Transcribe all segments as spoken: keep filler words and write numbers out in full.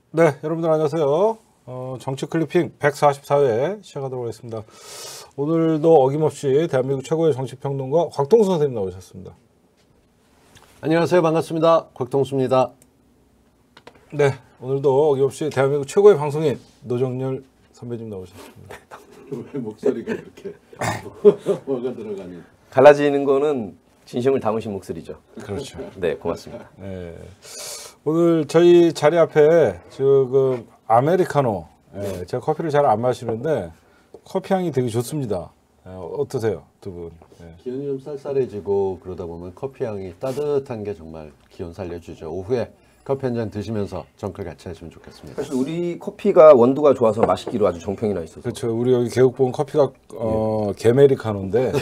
네, 여러분들 안녕하세요. 어, 정치 클리핑 백사십사 회 시작하도록 하겠습니다. 오늘도 어김없이 대한민국 최고의 정치평론가 곽동수 선생님 나오셨습니다. 안녕하세요. 반갑습니다. 곽동수입니다. 네, 오늘도 어김없이 대한민국 최고의 방송인 노정열 선배님 나오셨습니다. 왜 목소리가 이렇게 뭐가 들어가니? 갈라지는 거는 진심을 담으신 목소리죠. 그렇죠. 네, 고맙습니다. 네. 오늘 저희 자리 앞에 지금 아메리카노, 네, 제가 커피를 잘 안 마시는데 커피 향이 되게 좋습니다. 네, 어떠세요, 두 분? 네. 기온이 좀 쌀쌀해지고 그러다 보면 커피 향이 따뜻한 게 정말 기온 살려주죠. 오후에 커피 한 잔 드시면서 정클 같이 하시면 좋겠습니다. 사실 우리 커피가 원두가 좋아서 마시기로 아주 정평이 나 있어서. 그렇죠. 우리 여기 계곡본 커피가 어, 게메리카노인데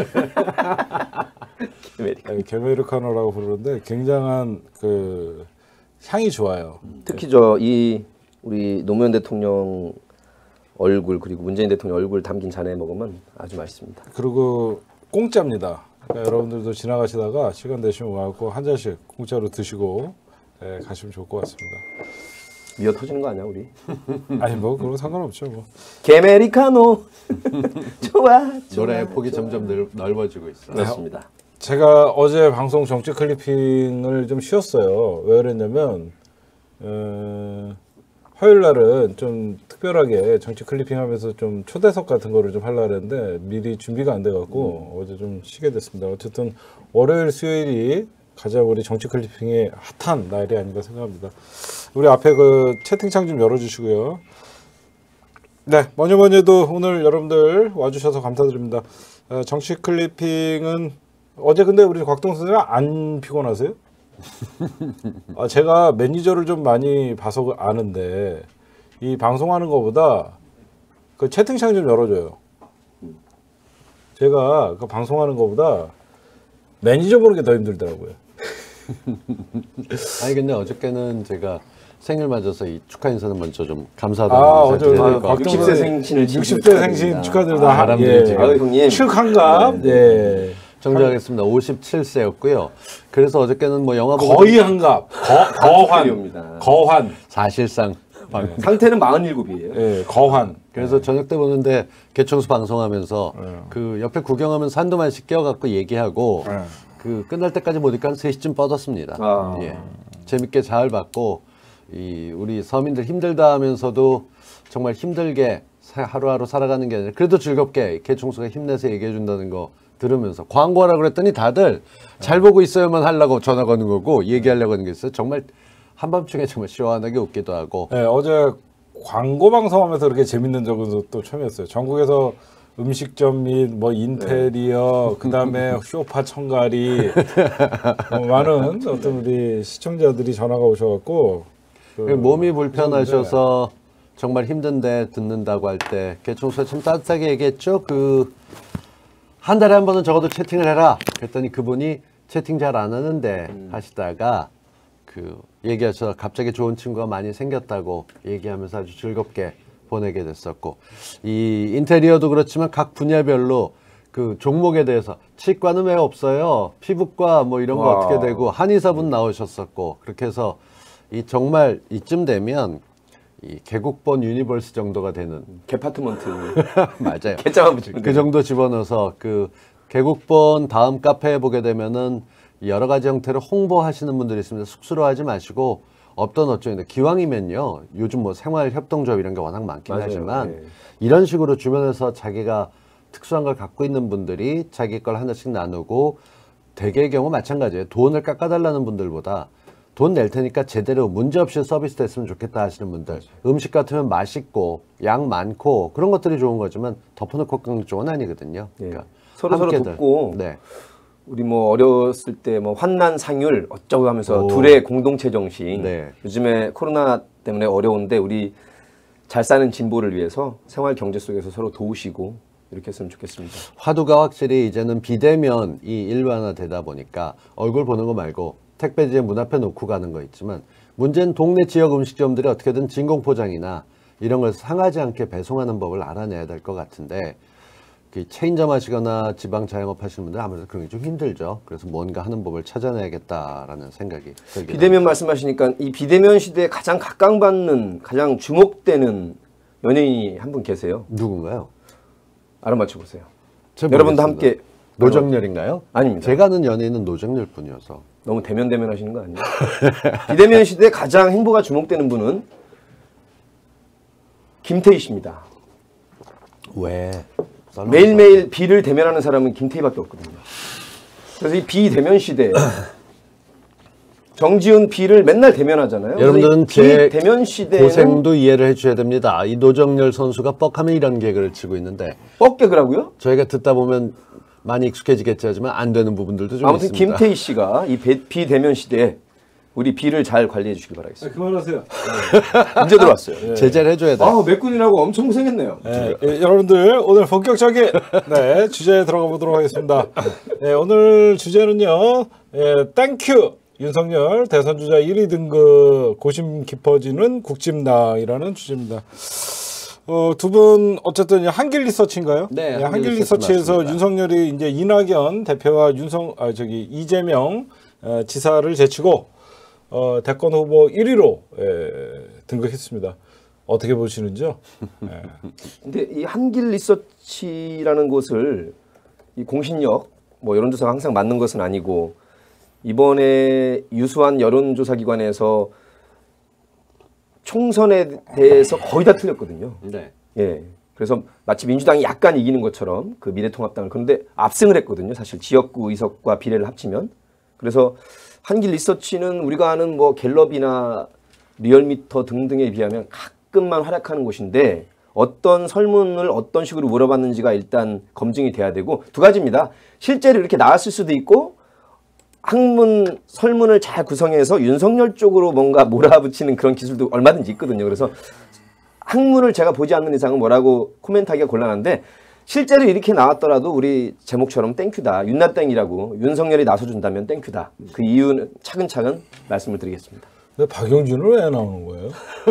게메리카노. 네, 게메리카노라고 부르는데 굉장한 그 향이 좋아요. 특히 저 이 우리 노무현 대통령 얼굴 그리고 문재인 대통령 얼굴 담긴 잔에 먹으면 아주 맛있습니다. 그리고 공짜입니다. 그러니까 여러분들도 지나가시다가 시간 되시면 와갖고 한 잔씩 공짜로 드시고 네, 가시면 좋을 것 같습니다. 미어 터지는 거 아니야 우리? 아니 뭐 그런 거 상관없죠 뭐. 게메리카노 좋아, 좋아. 노래 폭이 점점 넓, 넓어지고 있어요. 그렇습니다. 제가 어제 방송 정치 클리핑을 좀 쉬었어요. 왜 그랬냐면 어, 화요일 날은 좀 특별하게 정치 클리핑 하면서 좀 초대석 같은 거를 좀 하려고 했는데 미리 준비가 안 돼갖고 음. 어제 좀 쉬게 됐습니다. 어쨌든 월요일 수요일이 가장 우리 정치 클리핑의 핫한 날이 아닌가 생각합니다. 우리 앞에 그 채팅창 좀 열어주시고요. 네, 뭐니 뭐니 해도 오늘 여러분들 와주셔서 감사드립니다. 어, 정치 클리핑은 어제 근데 우리 곽동수 선생님 안 피곤하세요? 아, 제가 매니저를 좀 많이 봐서 아는데 이 방송하는 것보다 그 채팅창 좀 열어줘요. 제가 그 방송하는 것보다 매니저 보는 게 더 힘들더라고요. 아니 근데 어저께는 제가 생일 맞아서 이 축하 인사는 먼저 좀 감사하다는 아, 인사 어제 드려야 될것 같아요. 육십 세 생신을 육십 세 생신 축하드립니다. 아, 바람들이 예. 지금. 아유, 형님. 축한갑. 예. 정정하겠습니다. 오십칠 세였고요. 그래서 어저께는 뭐 영화 보고 거의 한갑. 거, 거환. 거환. 사실상 상태는 마흔일곱이에요. 예, 거환. 그래서 저녁 때 보는데 개청수 방송하면서 네. 그 옆에 구경하면서 한두 마디씩 껴갖고 얘기하고 네. 그 끝날 때까지 보니까 한 세 시쯤 뻗었습니다. 아. 예. 재밌게 잘 봤고 이 우리 서민들 힘들다 하면서도 정말 힘들게 사- 하루하루 살아가는 게 아니라 그래도 즐겁게 개청수가 힘내서 얘기해 준다는 거 들으면서 광고하라 그랬더니 다들 잘 보고 있어야만 하려고 전화 거는 거고 얘기하려고 하는 게 있어요. 정말 한밤중에 정말 시원하게 웃기도 하고 네, 어제 광고 방송하면서 그렇게 재밌는 적은 또 처음이었어요. 전국에서 음식점 및 뭐 인테리어, 그 다음에 쇼파 청가리, 뭐 많은 어떤 우리 시청자들이 전화가 오셔갖고 그 몸이 불편하셔서 정말 힘든데 듣는다고 할 때 개청수가 참 따뜻하게 얘기했죠. 그 한 달에 한 번은 적어도 채팅을 해라. 그랬더니 그분이 채팅 잘 안 하는데 음. 하시다가 그 얘기하셔서 갑자기 좋은 친구가 많이 생겼다고 얘기하면서 아주 즐겁게 보내게 됐었고 이 인테리어도 그렇지만 각 분야별로 그 종목에 대해서 치과는 왜 없어요? 피부과 뭐 이런 거 와. 어떻게 되고 한의사분 나오셨었고 그렇게 해서 이 정말 이쯤 되면 이 개국본 유니버스 정도가 되는 게파트먼트. 맞아요. 개짜만 붙일 그 정도 집어넣어서 그 개국본 다음 카페에 보게 되면은 여러 가지 형태로 홍보하시는 분들이 있습니다. 쑥스러워하지 마시고 없던 어쩌인데 기왕이면요. 요즘 뭐 생활협동조합 이런 게 워낙 많긴 맞아요. 하지만 네. 이런 식으로 주변에서 자기가 특수한 걸 갖고 있는 분들이 자기 걸 하나씩 나누고 대개의 경우 마찬가지예요. 돈을 깎아달라는 분들보다 돈 낼 테니까 제대로 문제없이 서비스 됐으면 좋겠다 하시는 분들 음식 같으면 맛있고 양 많고 그런 것들이 좋은 거지만 덮어놓고 깎는 쪽은 아니거든요. 그러니까 서로 서로 함께들. 돕고 네. 우리 뭐 어렸을 때 뭐 환난 상률 어쩌고 하면서 오. 둘의 공동체 정신. 네. 요즘에 코로나 때문에 어려운데 우리 잘 사는 진보를 위해서 생활 경제 속에서 서로 도우시고 이렇게 했으면 좋겠습니다. 화두가 확실히 이제는 비대면이 일반화되다 보니까 얼굴 보는 거 말고 택배지에 문 앞에 놓고 가는 거 있지만 문제는 동네 지역 음식점들이 어떻게든 진공포장이나 이런 걸 상하지 않게 배송하는 법을 알아내야 될 것 같은데 그 체인점 하시거나 지방 자영업 하시는 분들 아무래도 그런 게 좀 힘들죠. 그래서 뭔가 하는 법을 찾아내야겠다라는 생각이 들긴 비대면 말씀하시니까 이 비대면 시대에 가장 각광받는, 가장 주목되는 연예인이 한 분 계세요. 누군가요? 알아맞혀 보세요. 잘 여러분도 모르겠습니다. 함께. 노정렬인가요? 아닙니다. 제가 아는 연예인은 노정렬 뿐이어서. 너무 대면 대면 하시는 거 아니에요? 비대면 시대에 가장 행보가 주목되는 분은 김태희 씨입니다. 왜? 매일매일 비를 대면하는 사람은 김태희밖에 없거든요. 그래서 이 비대면 시대에 정지훈 비를 맨날 대면하잖아요. 여러분들은 비 제 대면 시대에는 고생도 이해를 해주셔야 됩니다. 이 노정렬 선수가 뻑하면 이런 개그를 치고 있는데 뻑개그라고요? 저희가 듣다 보면 많이 익숙해지겠지 하지만 안 되는 부분들도 좀 아무튼 있습니다. 김태희 씨가 이 비대면 시대에 우리 비를 잘 관리해 주시길 바라겠습니다. 그만하세요. 이제 들어왔어요. 제재를 해줘야 돼. 아, 몇 군이라고 엄청 고생했네요. 네, 예, 여러분들 오늘 본격적인 네, 주제에 들어가 보도록 하겠습니다. 네, 오늘 주제는요. 예, 땡큐 윤석열 대선 주자 일 위 등급 고심 깊어지는 국짐당이라는 주제입니다. 어, 두 분 어쨌든 한길 리서치인가요? 네, 예, 한길 한길 리서치 리서치에서 맞습니다. 윤석열이 이제 이낙연 대표와 윤성 아 저기 이재명 어, 지사를 제치고 어, 대권 후보 일 위로 예, 등극했습니다. 어떻게 보시는지요? 예. 근데 이 한길 리서치라는 곳을 이 공신력 뭐 여론조사가 항상 맞는 것은 아니고 이번에 유수한 여론조사 기관에서 총선에 대해서 거의 다 틀렸거든요. 네. 예. 그래서 마치 민주당이 약간 이기는 것처럼 그 미래통합당을 그런데 압승을 했거든요. 사실 지역구 의석과 비례를 합치면. 그래서 한길 리서치는 우리가 아는 뭐 갤럽이나 리얼미터 등등에 비하면 가끔만 활약하는 곳인데 어떤 설문을 어떤 식으로 물어봤는지가 일단 검증이 돼야 되고 두 가지입니다. 실제로 이렇게 나왔을 수도 있고 학문 설문을 잘 구성해서 윤석열 쪽으로 뭔가 몰아붙이는 그런 기술도 얼마든지 있거든요. 그래서 학문을 제가 보지 않는 이상은 뭐라고 코멘트하기가 곤란한데 실제로 이렇게 나왔더라도 우리 제목처럼 땡큐다. 윤나땡이라고 윤석열이 나서준다면 땡큐다. 그 이유는 차근차근 말씀을 드리겠습니다. 근데 박용진은 왜 나오는 거예요?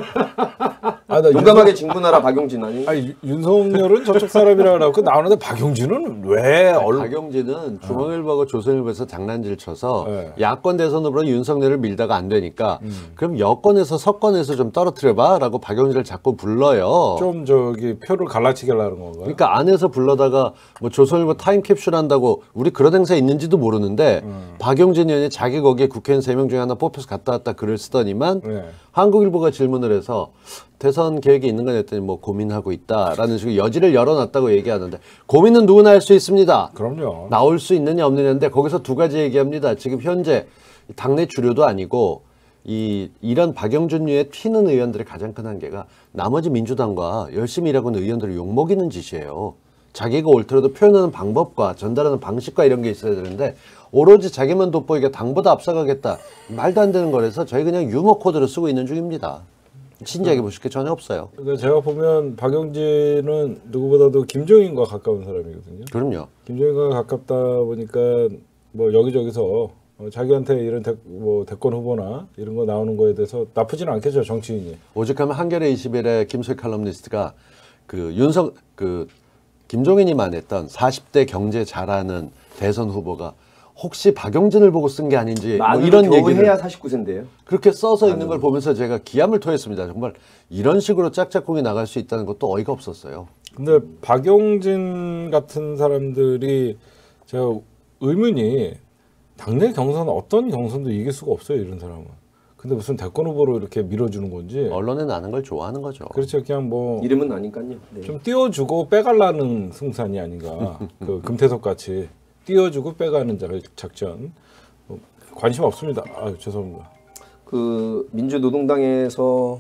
아, 나 용감하게 진군하라 박용진 아니? 아니 윤석열은 저쪽 사람이라 그러고 나오는데 박용진은 왜 얼... 박용진은 중앙일보하고 조선일보에서 장난질 쳐서 네. 야권 대선 후보로 윤석열을 밀다가 안 되니까 그럼 여권에서 서권에서 좀 떨어뜨려봐라고 박용진을 자꾸 불러요. 좀 저기 표를 갈라치게 하려는 건가요? 그러니까 안에서 불러다가 뭐 조선일보 타임캡슐 한다고 우리 그런 행사 있는지도 모르는데 음. 박용진 의원이 자기 거기에 국회의원 세 명 중에 하나 뽑혀서 갔다 왔다 글을 쓰더니만 네. 한국일보가 질문을 해서 대선 계획이 있는가 했더니 뭐 고민하고 있다라는 식으로 여지를 열어놨다고 얘기하는데 고민은 누구나 할 수 있습니다. 그럼요. 나올 수 있느냐 없느냐인데 거기서 두 가지 얘기합니다. 지금 현재 당내 주류도 아니고 이 이런 박영준류의 튀는 의원들의 가장 큰 한계가 나머지 민주당과 열심히 일하고 있는 의원들을 욕먹이는 짓이에요. 자기가 옳더라도 표현하는 방법과 전달하는 방식과 이런 게 있어야 되는데 오로지 자기만 돋보이게 당보다 앞서가겠다. 말도 안 되는 거라서 저희 그냥 유머 코드를 쓰고 있는 중입니다. 진지하게 보실 게 전혀 없어요. 그러니까 제가 보면 박용진은 누구보다도 김종인과 가까운 사람이거든요. 그럼요. 김종인과 가깝다 보니까 뭐 여기저기서 어, 자기한테 이런 대, 뭐 대권 후보나 이런 거 나오는 거에 대해서 나쁘지는 않겠죠, 정치인이. 오죽하면 한겨레 이십 일의 김소희 칼럼니스트가 그 윤석 그 김종인이 말했던 사십 대 경제 잘하는 대선 후보가 혹시 박용진을 보고 쓴 게 아닌지 뭐 이런 겨우 얘기를 해야 사십구 세인데요. 그렇게 써서 있는 걸 보면서 제가 기함을 토했습니다. 정말 이런 식으로 짝짝꿍이 나갈 수 있다는 것도 어이가 없었어요. 근데 박용진 같은 사람들이 제가 의문이 당내 경선 어떤 경선도 이길 수가 없어요, 이런 사람은. 근데 무슨 대권 후보로 이렇게 밀어주는 건지. 언론에 나는 걸 좋아하는 거죠. 그렇죠, 그냥 뭐. 이름은 아니까요. 네. 좀 띄워주고 빼갈라는 승산이 아닌가. 그 금태섭 같이 띄워주고 빼가는 작전. 뭐 관심 없습니다. 아유, 죄송합니다. 그 민주노동당에서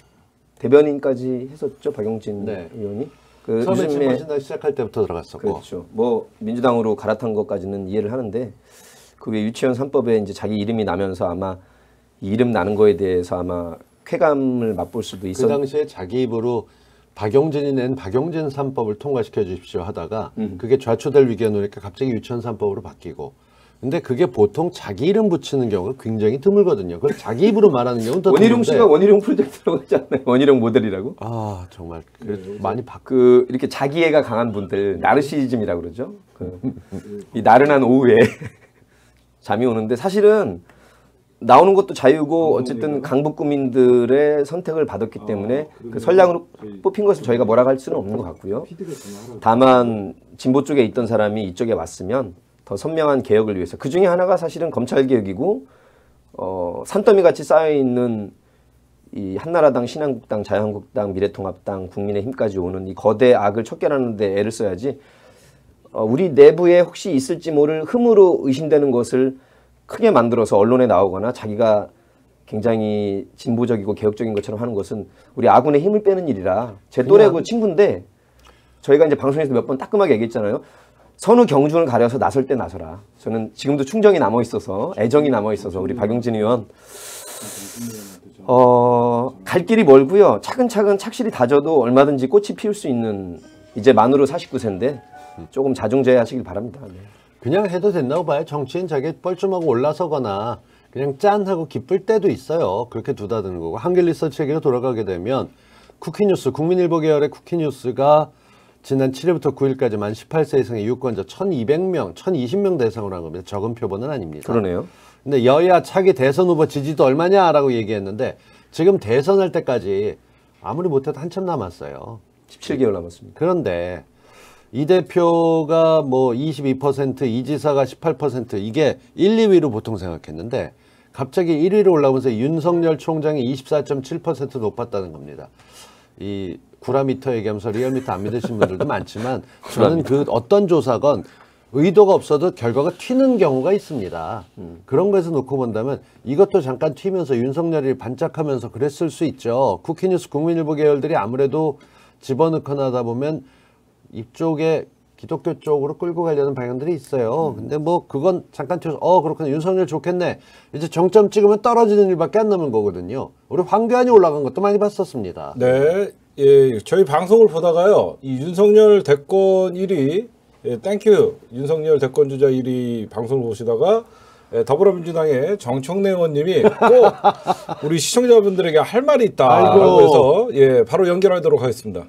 대변인까지 했었죠, 박용진 네. 의원이. 그 처음에 요즘에 출마신당 시작할 때부터 들어갔었고. 그렇죠. 뭐 민주당으로 갈아탄 것까지는 이해를 하는데 그 외 유치원 삼 법에 이제 자기 이름이 나면서 아마 이 이름 나는 거에 대해서 아마 쾌감을 맛볼 수도 있었. 그 당시에 자기 입으로 박용진이 낸 박용진 삼 법을 통과시켜 주십시오 하다가 음. 그게 좌초될 위기가 오니까 갑자기 유치원 삼 법으로 바뀌고 근데 그게 보통 자기 이름 붙이는 경우가 굉장히 드물거든요. 그걸 자기 입으로 말하는 경우는 더 원희룡 드문데. 씨가 원희룡 프로젝트라고 하지 않나요? 원희룡 모델이라고? 아 정말 그 많이 바. 그 이렇게 자기애가 강한 분들 나르시즘이라고 그러죠. 그, 이 나른한 오후에 잠이 오는데 사실은 나오는 것도 자유고 어쨌든 강북구민들의 선택을 받았기 때문에 그 선량으로 뽑힌 것을 저희가 뭐라고 할 수는 없는 것 같고요. 다만 진보 쪽에 있던 사람이 이쪽에 왔으면 더 선명한 개혁을 위해서 그 중에 하나가 사실은 검찰 개혁이고 어, 산더미 같이 쌓여 있는 이 한나라당, 신한국당, 자유한국당, 미래통합당, 국민의힘까지 오는 이 거대 악을 척결하는데 애를 써야지. 어, 우리 내부에 혹시 있을지 모를 흠으로 의심되는 것을 크게 만들어서 언론에 나오거나 자기가 굉장히 진보적이고 개혁적인 것처럼 하는 것은 우리 아군의 힘을 빼는 일이라 제 또래고 친구인데 저희가 이제 방송에서 몇 번 따끔하게 얘기했잖아요. 선후 경중을 가려서 나설 때 나서라. 저는 지금도 충정이 남아 있어서 애정이 남아 있어서 우리 박용진 의원 어, 갈 길이 멀고요. 차근차근 착실히 다져도 얼마든지 꽃이 피울 수 있는 이제 만으로 사십구 세인데 조금 자중자애하시길 바랍니다. 네. 그냥 해도 된다고 봐요. 정치인 자기 뻘쭘하고 올라서거나 그냥 짠 하고 기쁠 때도 있어요. 그렇게 두다드는 거고. 한길 리서치 얘기로 돌아가게 되면 쿠키뉴스, 국민일보 계열의 쿠키뉴스가 지난 칠 일부터 구 일까지 만 십팔 세 이상의 유권자 천이백 명, 천이십 명 대상으로 한 겁니다. 적은 표본은 아닙니다. 그러네요. 근데 여야 차기 대선 후보 지지도 얼마냐라고 얘기했는데 지금 대선할 때까지 아무리 못해도 한참 남았어요. 십칠 개월 남았습니다. 그런데 이 대표가 뭐 이십이 퍼센트, 이 지사가 십팔 퍼센트 이게 일, 이 위로 보통 생각했는데 갑자기 일 위로 올라오면서 윤석열 총장이 이십사 점 칠 퍼센트 높았다는 겁니다. 이 구라미터 얘기하면서 리얼미터 안 믿으신 분들도 많지만 저는 그 어떤 조사건 의도가 없어도 결과가 튀는 경우가 있습니다. 음. 그런 거에서 놓고 본다면 이것도 잠깐 튀면서 윤석열이 반짝하면서 그랬을 수 있죠. 쿠키뉴스, 국민일보 계열들이 아무래도 집어넣거나 하다 보면 이쪽에 기독교 쪽으로 끌고 가려는 방향들이 있어요. 음. 근데 뭐 그건 잠깐 튀어서 어 그렇구나 윤석열 좋겠네. 이제 정점 찍으면 떨어지는 일밖에 안 남은 거거든요. 우리 황교안이 올라간 것도 많이 봤었습니다. 네, 예, 저희 방송을 보다가요, 이 윤석열 대권 일 위, 예, 땡큐 윤석열 대권 주자 일 위 방송을 보시다가 예, 더불어민주당의 정청래 의원님이 꼭 우리 시청자분들에게 할 말이 있다라고 해서 예, 바로 연결하도록 하겠습니다.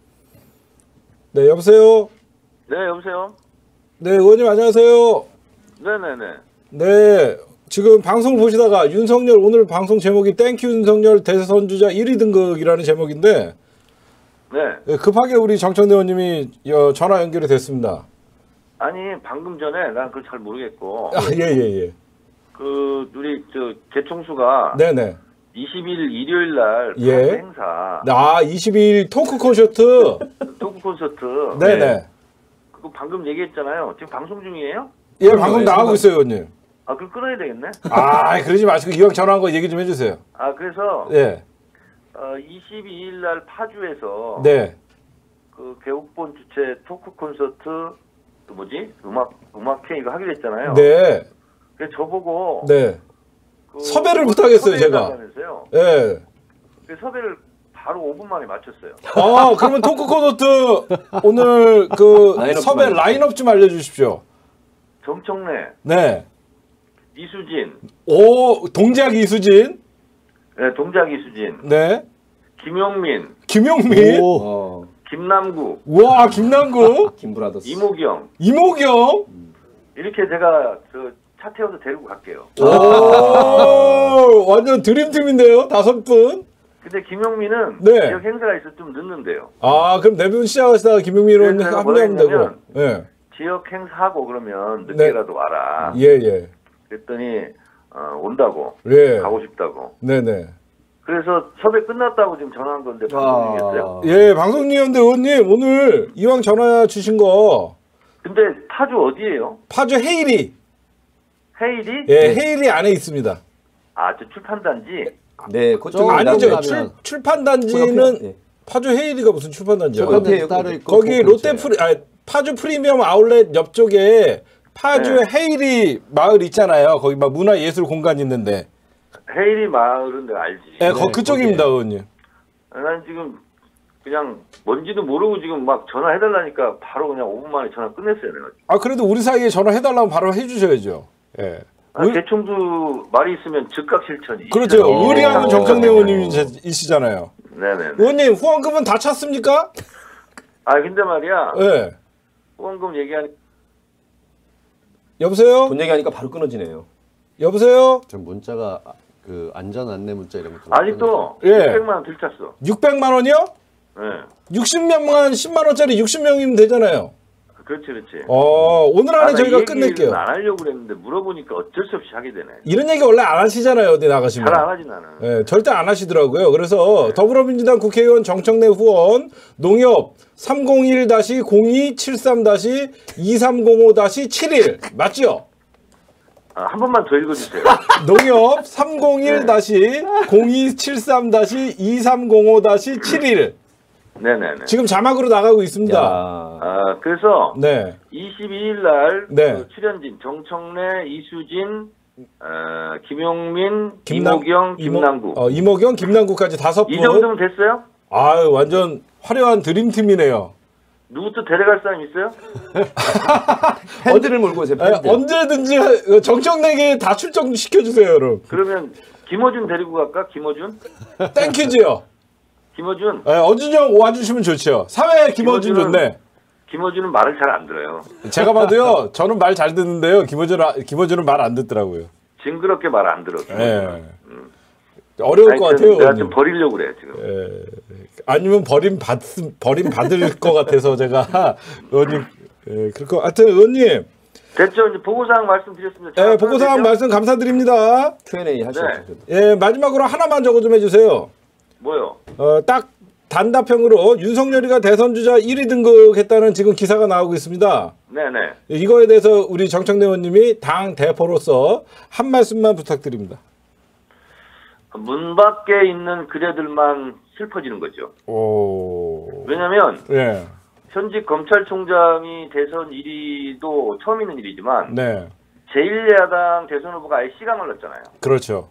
네, 여보세요. 네, 여보세요. 네, 의원님 안녕하세요. 네네네. 네, 지금 방송을 보시다가 윤석열 오늘 방송 제목이 땡큐 윤석열 대선 주자 일 위 등극이라는 제목인데 네. 예, 급하게 우리 정청래 의원님이 어, 전화 연결이 됐습니다. 아니 방금 전에 난 그걸 잘 모르겠고. 아, 예, 예, 예. 그 우리 저 개총수가 네네. 이십 일 일요일 날 예. 행사. 아, 이십이 일 토크 콘서트. 토크 콘서트. 네네. 네. 그거 방금 얘기했잖아요. 지금 방송 중이에요? 예, 방금 나가고 있어요, 의원님. 아, 그럼 끊어야 되겠네. 아, 그러지 마시고 이왕 전화한 거 얘기 좀 해주세요. 아, 그래서 예. 어, 이십이 일 날 파주에서 네. 그 개국본 주최 토크 콘서트 그 뭐지? 음악 음악회 이거 하기로 했잖아요. 네. 그래서 저보고 네. 그 섭외를 부탁했어요, 제가. 해달라면서요. 예. 그 섭외를 바로 오 분 만에 맞췄어요. 아, 그러면 토크 콘서트 오늘 그 라인업 섭외 좀 라인업 좀 알려주십시오. 정청래, 네. 이수진, 오, 동작 이수진. 네, 동작 이수진, 네. 김용민, 김용민. 오. 어, 김남국, 와, 김남국. 김브라더스. 이모경 이모경. 이렇게 제가 저 차 태워서 데리고 갈게요. 오, 완전 드림팀인데요, 다섯 분. 근데 김용민은 네. 지역 행사가 있어 좀 늦는데요. 아, 그럼 네 분 시작하시다가 김용민 의원님 그래서 내가 뭐라 합류하면 되고. 했냐면 예. 지역 행사하고 그러면 늦게라도 와라. 예, 예. 그랬더니 어, 온다고 예. 가고 싶다고. 네네. 그래서 섭외 끝났다고 지금 전화한 건데 방송 중이었어요. 예, 방송님인데 의원님 오늘 이왕 전화 주신 거 근데 파주 어디예요? 파주 헤일이. 헤일이? 예, 헤일이 안에 있습니다. 아, 저 출판단지. 네, 그쪽 아니죠. 가면- 출, 출판단지는 예. 파주 헤일이가 무슨 출판단지야? 출판단지 옆에 따로 그- 있고 거기 그 롯데 근처에. 프리, 아, 파주 프리미엄 아울렛 옆쪽에 파주 네. 헤일이 마을 있잖아요. 거기 막 문화예술 공간 있는데. 헤일이 마을은 내가 알지. 예, 네, 거 그쪽입니다, 의원님. 난 지금 그냥 뭔지도 모르고 지금 막 전화해달라니까 바로 그냥 오 분 만에 전화 끝냈어요, 내가. 아, 그래도 우리 사이에 전화해달라면 바로 해주셔야죠. 예. 아, 대충도 말이 있으면 즉각 실천이. 그렇죠. 있어요. 의리하는 어. 정청래 의원님이시잖아요. 네네. 의원님 후원금은 다 찼습니까? 아 근데 말이야. 예. 후원금 얘기하니 여보세요? 돈 얘기하니까 바로 끊어지네요. 여보세요? 전 문자가 그 안전 안내 문자 이런 거 아직도 예. 육백만 원 들쳤어. 육백만 원이요? 네. 육십 명만 십만 원짜리 육십 명이면 되잖아요. 그렇지 그렇지. 어, 오늘 안에 아, 나 저희가 이 끝낼게요. 얘기는 안 하려고 그랬는데 물어보니까 어쩔 수 없이 하게 되네. 이런 얘기 원래 안 하시잖아요. 어디 나가시면. 잘 안 하지 나는. 예, 절대 안 하시더라고요. 그래서 더불어민주당 국회의원 정청래 후원 농협 삼공일 공이칠삼 이삼공오 칠일 맞죠? 아, 한 번만 더 읽어주세요. 농협 삼공일 공이칠삼 이삼공오 칠일 네네네. 지금 자막으로 나가고 있습니다. 야. 아 그래서 네. 이십이일 날 네. 그 출연진 정청래, 이수진, 어, 김용민, 김남- 이모경, 이모- 김남구. 어, 이모경, 김남구까지 다섯 분. 이 정도면 됐어요? 아유, 완전 화려한 드림팀이네요. 누구 또 데려갈 사람 있어요? 팬들을 몰고 오세요. 에, 팬들. 언제든지 정청래에 다 출정시켜주세요, 여러분. 그러면 김어준 데리고 갈까? 김어준? 땡큐지요. 김어준? 에, 어준영 와주시면 좋죠. 사회 김어준 김어준은- 좋네. 김어준은 말을 잘 안 들어요. 제가 봐도요, 저는 말 잘 듣는데요. 김어준, 김어준은 말 안 듣더라고요. 징그럽게 말 안 들어. 예. 어려울 것 하여튼 같아요. 내가 의원님. 좀 버리려고 그래 지금. 예. 아니면 버림 받 버림 받을 것 같아서 제가 의원님 예, 그럴 거. 하여튼 의원님, 됐죠? 이제 보고사항 말씀드렸습니다. 예, 보고사항 말씀 감사드립니다. 큐 앤 에이 하시죠. 네. 예, 마지막으로 하나만 적어 좀 해주세요. 뭐요? 어, 딱 단답형으로 윤석열이가 대선 주자 일 위 등극했다는 지금 기사가 나오고 있습니다. 네네. 이거에 대해서 우리 정청래 의원님이 당 대표로서 한 말씀만 부탁드립니다. 문 밖에 있는 그대들만 슬퍼지는 거죠. 오, 왜냐면 예, 현직 검찰총장이 대선 일 위도 처음 있는 일이지만 네, 제일 야당 대선 후보가 아예 시간을 넣었잖아요. 그렇죠.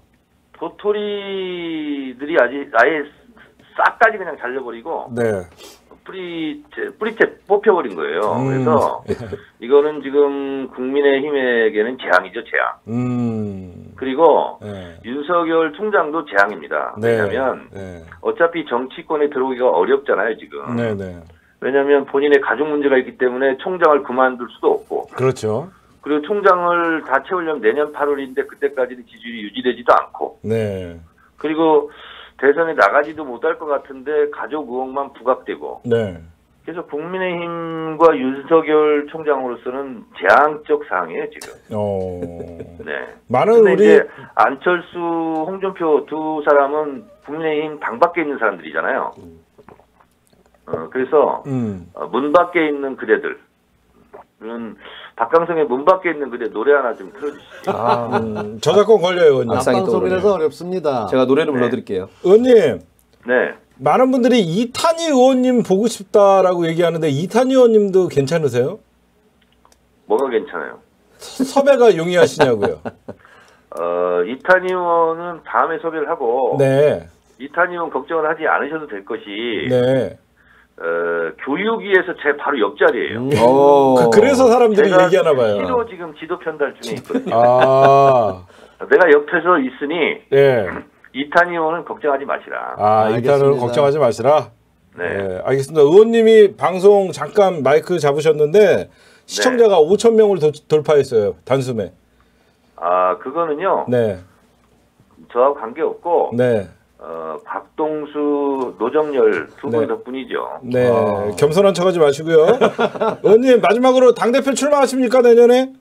도토리들이 아직 아예 싹까지 그냥 잘려버리고 네, 뿌리째 뿌리째 뽑혀버린 거예요. 음. 그래서 이거는 지금 국민의힘에게는 재앙이죠, 재앙. 음, 그리고 네, 윤석열 총장도 재앙입니다. 네, 왜냐하면 네, 어차피 정치권에 들어오기가 어렵잖아요, 지금. 네, 네, 왜냐하면 본인의 가족 문제가 있기 때문에 총장을 그만둘 수도 없고, 그렇죠. 그리고 총장을 다 채우려면 내년 팔월인데 그때까지는 지지율이 유지되지도 않고, 네, 그리고 대선에 나가지도 못할 것 같은데 가족 의혹만 부각되고, 네, 그래서 국민의힘과 윤석열 총장으로서는 재앙적 상황이에요, 지금. 어, 네. 많은 근데 우리 이제 안철수, 홍준표 두 사람은 국민의힘 당 밖에 있는 사람들이잖아요. 어, 그래서 음, 어, 문 밖에 있는 그대들. 음, 박강성의 문 밖에 있는 그대 노래 하나 좀 틀어주시죠. 아, 음, 저작권 걸려요, 의원님. 악상이 방송이라서 어렵습니다. 제가 노래를 불러드릴게요. 의원님, 네. 많은 분들이 이탄희 의원님 보고 싶다라고 얘기하는데 이탄희 의원님도 괜찮으세요? 뭐가 괜찮아요? 섭외가 용이하시냐고요. 어, 이탄희 의원은 다음에 섭외를 하고, 네, 이탄희 의원 걱정을 하지 않으셔도 될 것이, 네. 어, 교육위에서 제 바로 옆자리예요. 오. 그, 그래서 사람들이 제가 얘기하나 봐요. 시로 지금 지도 편달 중에 있거든요. 아, 내가 옆에서 있으니 예. 이탄희 의원은 걱정하지 마시라. 아, 알겠습니다. 이탄은 걱정하지 마시라. 네. 예, 알겠습니다. 의원님이 방송 잠깐 마이크 잡으셨는데 시청자가 오천 명을 도, 돌파했어요. 단숨에. 아, 그거는요. 네, 저하고 관계없고 네, 어, 박동수, 노정열 두 분 네. 덕분이죠. 네. 아. 겸손한 척하지 마시고요. 의원님 마지막으로 당 대표 출마하십니까 내년에?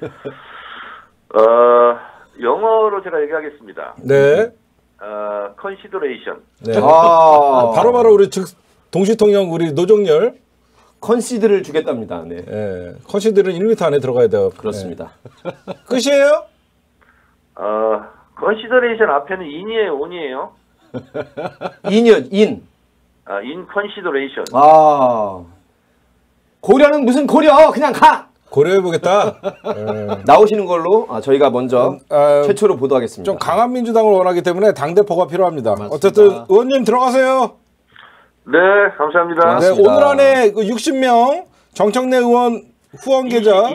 어, 영어로 제가 얘기하겠습니다. 네. 어, consideration. 네. 아, 바로바로 우리 즉 동시통역 우리 노정열. 컨시드를 주겠답니다. 네. 예. 컨시드는 일 미터 안에 들어가야 돼요. 그렇습니다. 네. 끝이에요? 어, consideration 앞에는 in이에요, on이에요? 인이요, 인. 아, in consideration. 아. 고려는 무슨 고려? 그냥 가! 고려해보겠다. 예. 나오시는 걸로 아, 저희가 먼저 아, 최초로 보도하겠습니다. 좀 강한 민주당을 원하기 때문에 당대표가 필요합니다. 맞습니다. 어쨌든 의원님 들어가세요. 네, 감사합니다. 네, 고맙습니다. 오늘 안에 그 육십 명 정청래 의원 후원 계좌 이십,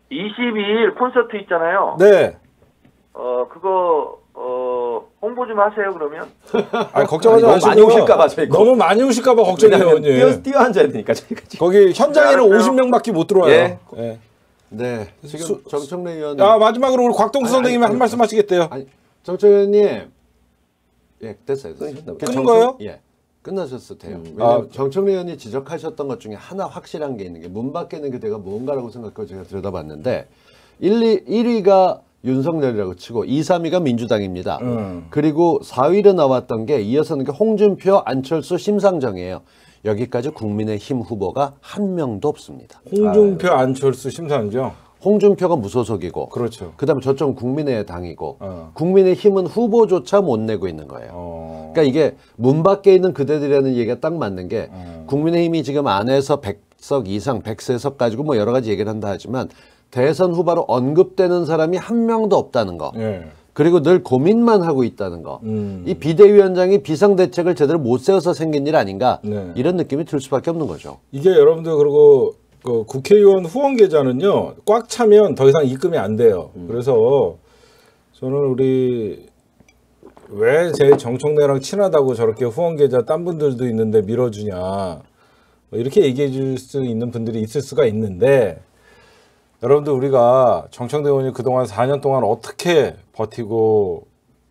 이십이일 콘서트 있잖아요. 네. 어 그거 어 홍보 좀 하세요 그러면. 아니, 걱정하지 아니, 너무 마시고 많이 오실까봐 저희가. 너무 많이 오실까봐 걱정해요, 왜냐면 뛰어, 의원님. 뛰어 앉아야 되니까 저희가 지금. 거기 현장에는 알았어요. 오십 명밖에 못 들어와요. 예. 예. 네. 지금 수- 정청래 의원. 아, 마지막으로 우리 곽동수 아니, 선생님이 아니, 한 말씀 하시겠대요. 아니, 정청래 의원님. 예, 됐어요. 됐어요. 끊으셨나 그 봐요. 정청- 끊은 거예요? 예. 끝나셨어도 돼요. 음. 왜냐면 아. 정청래 의원이 지적하셨던 것 중에 하나 확실한 게 있는 게 문 밖에 있는 그대가 뭔가라고 생각하고 제가 들여다봤는데 일 위, 일 위가 윤석열이라고 치고 이, 삼 위가 민주당입니다. 음. 그리고 사 위로 나왔던 게 이어서는 게 홍준표, 안철수, 심상정이에요. 여기까지 국민의힘 후보가 한 명도 없습니다. 홍준표, 안철수, 심상정. 홍준표가 무소속이고 그렇죠. 그다음에 저쪽은 국민의당이고 어. 국민의힘은 후보조차 못 내고 있는 거예요. 어. 그러니까 이게 문 밖에 있는 그대들이라는 얘기가 딱 맞는 게 음. 국민의힘이 지금 안에서 백 석 이상, 백세 석 가지고 뭐 여러 가지 얘기를 한다 하지만 대선 후보로 언급되는 사람이 한 명도 없다는 거. 예. 그리고 늘 고민만 하고 있다는 거. 음. 이 비대위원장이 비상대책을 제대로 못 세워서 생긴 일 아닌가. 네. 이런 느낌이 들 수밖에 없는 거죠. 이게 여러분들 그리고 그 국회의원 후원 계좌는요 꽉 차면 더 이상 입금이 안 돼요. 그래서 저는 우리 왜 제 정청래랑 친하다고 저렇게 후원 계좌 딴 분들도 있는데 밀어주냐 뭐 이렇게 얘기해 줄 수 있는 분들이 있을 수가 있는데 여러분들 우리가 정청래 의원이 그동안 사 년 동안 어떻게 버티고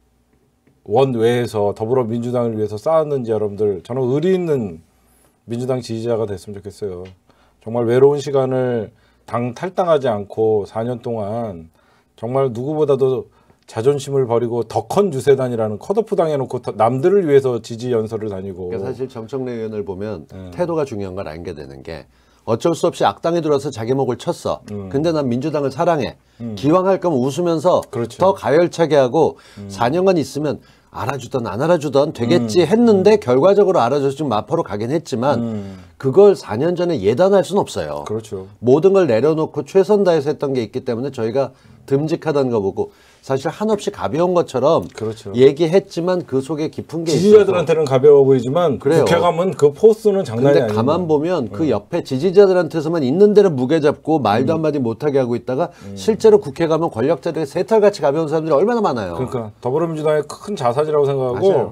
원외에서 더불어민주당을 위해서 쌓았는지 여러분들 저는 의리 있는 민주당 지지자가 됐으면 좋겠어요. 정말 외로운 시간을 당 탈당하지 않고 사 년 동안 정말 누구보다도 자존심을 버리고 더 큰 유세단이라는 컷오프 당해놓고 더 남들을 위해서 지지 연설을 다니고. 그러니까 사실 정청래 의원을 보면 네. 태도가 중요한 걸 알게 되는 게 어쩔 수 없이 악당에 들어서 자기 목을 쳤어. 근데 난 민주당을 사랑해. 기왕 할 거면 웃으면서 그렇죠. 더 가열차게 하고 사 년간 있으면 알아주던 안 알아주던 되겠지 했는데 결과적으로 알아줘서 지금 마포로 가긴 했지만 그걸 사 년 전에 예단할 수는 없어요. 그렇죠. 모든 걸 내려놓고 최선 다해서 했던 게 있기 때문에 저희가 듬직하다는 거 보고 사실 한없이 가벼운 것처럼 그렇죠. 얘기했지만 그 속에 깊은 게 있어서 지지자들한테는 가벼워 보이지만 그래요. 국회 가면 그 포스는 장난이 근데 아니에요. 가만 보면 그 옆에 지지자들한테서만 있는 대로 무게 잡고 말도 음. 한마디 못하게 하고 있다가 실제로 국회 가면 권력자들의 새털같이 가벼운 사람들이 얼마나 많아요. 그러니까 더불어민주당의 큰 자사지라고 생각하고 맞아요.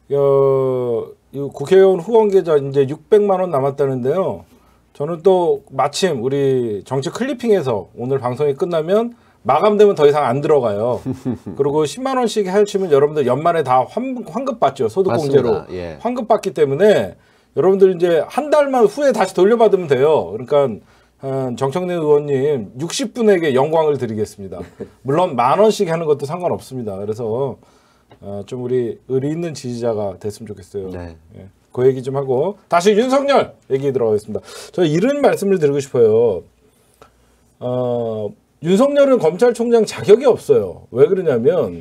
어, 이 국회의원 후원 계좌 이제 육백만 원 남았다는데요. 저는 또 마침 우리 정치 클리핑에서 오늘 방송이 끝나면 마감되면 더 이상 안 들어가요. 그리고 십만 원씩 하시면 여러분들 연말에 다 환, 환급 받죠. 소득공제로. 맞습니다. 예. 환급 받기 때문에 여러분들 이제 한 달만 후에 다시 돌려받으면 돼요. 그러니까 어, 정청래 의원님 육십 분에게 영광을 드리겠습니다. 물론 만 원씩 하는 것도 상관없습니다. 그래서 어, 좀 우리 의리 있는 지지자가 됐으면 좋겠어요. 네. 예. 그 얘기 좀 하고 다시 윤석열 얘기 들어가겠습니다. 저 이런 말씀을 드리고 싶어요. 어, 윤석열은 검찰총장 자격이 없어요. 왜 그러냐면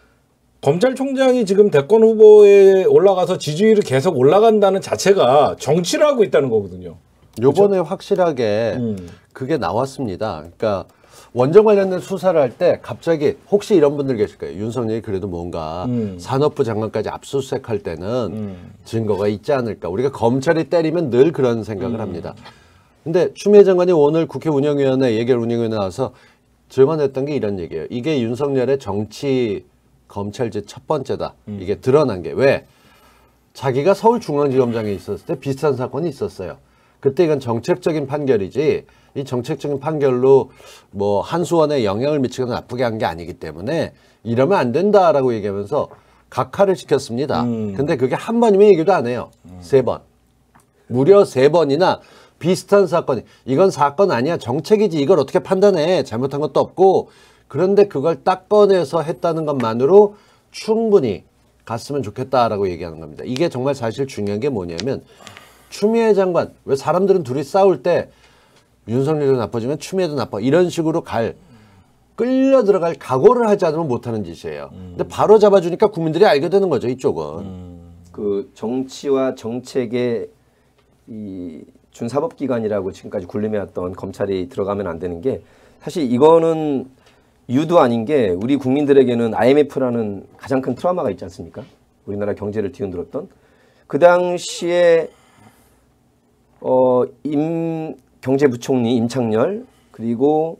검찰총장이 지금 대권 후보에 올라가서 지지율이 계속 올라간다는 자체가 정치를 하고 있다는 거거든요. 요번에 확실하게 음. 그게 나왔습니다. 그러니까 원전 관련된 수사를 할 때 갑자기 혹시 이런 분들 계실 거예요. 윤석열이 그래도 뭔가 음. 산업부 장관까지 압수수색할 때는 음. 증거가 있지 않을까. 우리가 검찰이 때리면 늘 그런 생각을 음. 합니다. 근데 추미애 장관이 오늘 국회 운영위원회 예결 운영위원회 나와서 증언했던 게 이런 얘기예요. 이게 윤석열의 정치 검찰제 첫 번째다. 음. 이게 드러난 게 왜? 자기가 서울중앙지검장에 있었을 때 비슷한 사건이 있었어요. 그때 이건 정책적인 판결이지 이 정책적인 판결로 뭐 한수원에 영향을 미치거나 나쁘게 한 게 아니기 때문에 이러면 안 된다라고 얘기하면서 각하를 시켰습니다. 음. 근데 그게 한 번이면 얘기도 안 해요. 세 번. 무려 세 번이나 비슷한 사건이 이건 사건 아니야 정책이지 이걸 어떻게 판단해 잘못한 것도 없고 그런데 그걸 딱 꺼내서 했다는 것만으로 충분히 갔으면 좋겠다라고 얘기하는 겁니다. 이게 정말 사실 중요한 게 뭐냐면 추미애 장관 왜 사람들은 둘이 싸울 때 윤석열도 나빠지면 추미애도 나빠 이런 식으로 갈 끌려 들어갈 각오를 하지 않으면 못하는 짓이에요. 근데 바로 잡아주니까 국민들이 알게 되는 거죠 이쪽은. 그 정치와 정책의 이 준사법기관이라고 지금까지 군림해왔던 검찰이 들어가면 안 되는 게 사실 이거는 이유도 아닌 게 우리 국민들에게는 아이엠에프라는 가장 큰 트라우마가 있지 않습니까? 우리나라 경제를 뒤흔들었던 그 당시에 어, 임 경제부총리 임창열 그리고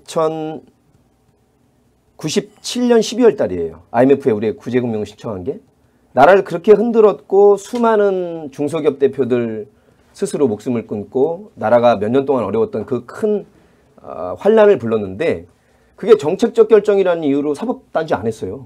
이천구십칠 년 십이월 달이에요. 아이엠에프에 우리 구제금융을 신청한 게. 나라를 그렇게 흔들었고 수많은 중소기업 대표들 스스로 목숨을 끊고 나라가 몇 년 동안 어려웠던 그 큰 어, 환란을 불렀는데 그게 정책적 결정이라는 이유로 사법단지 안 했어요.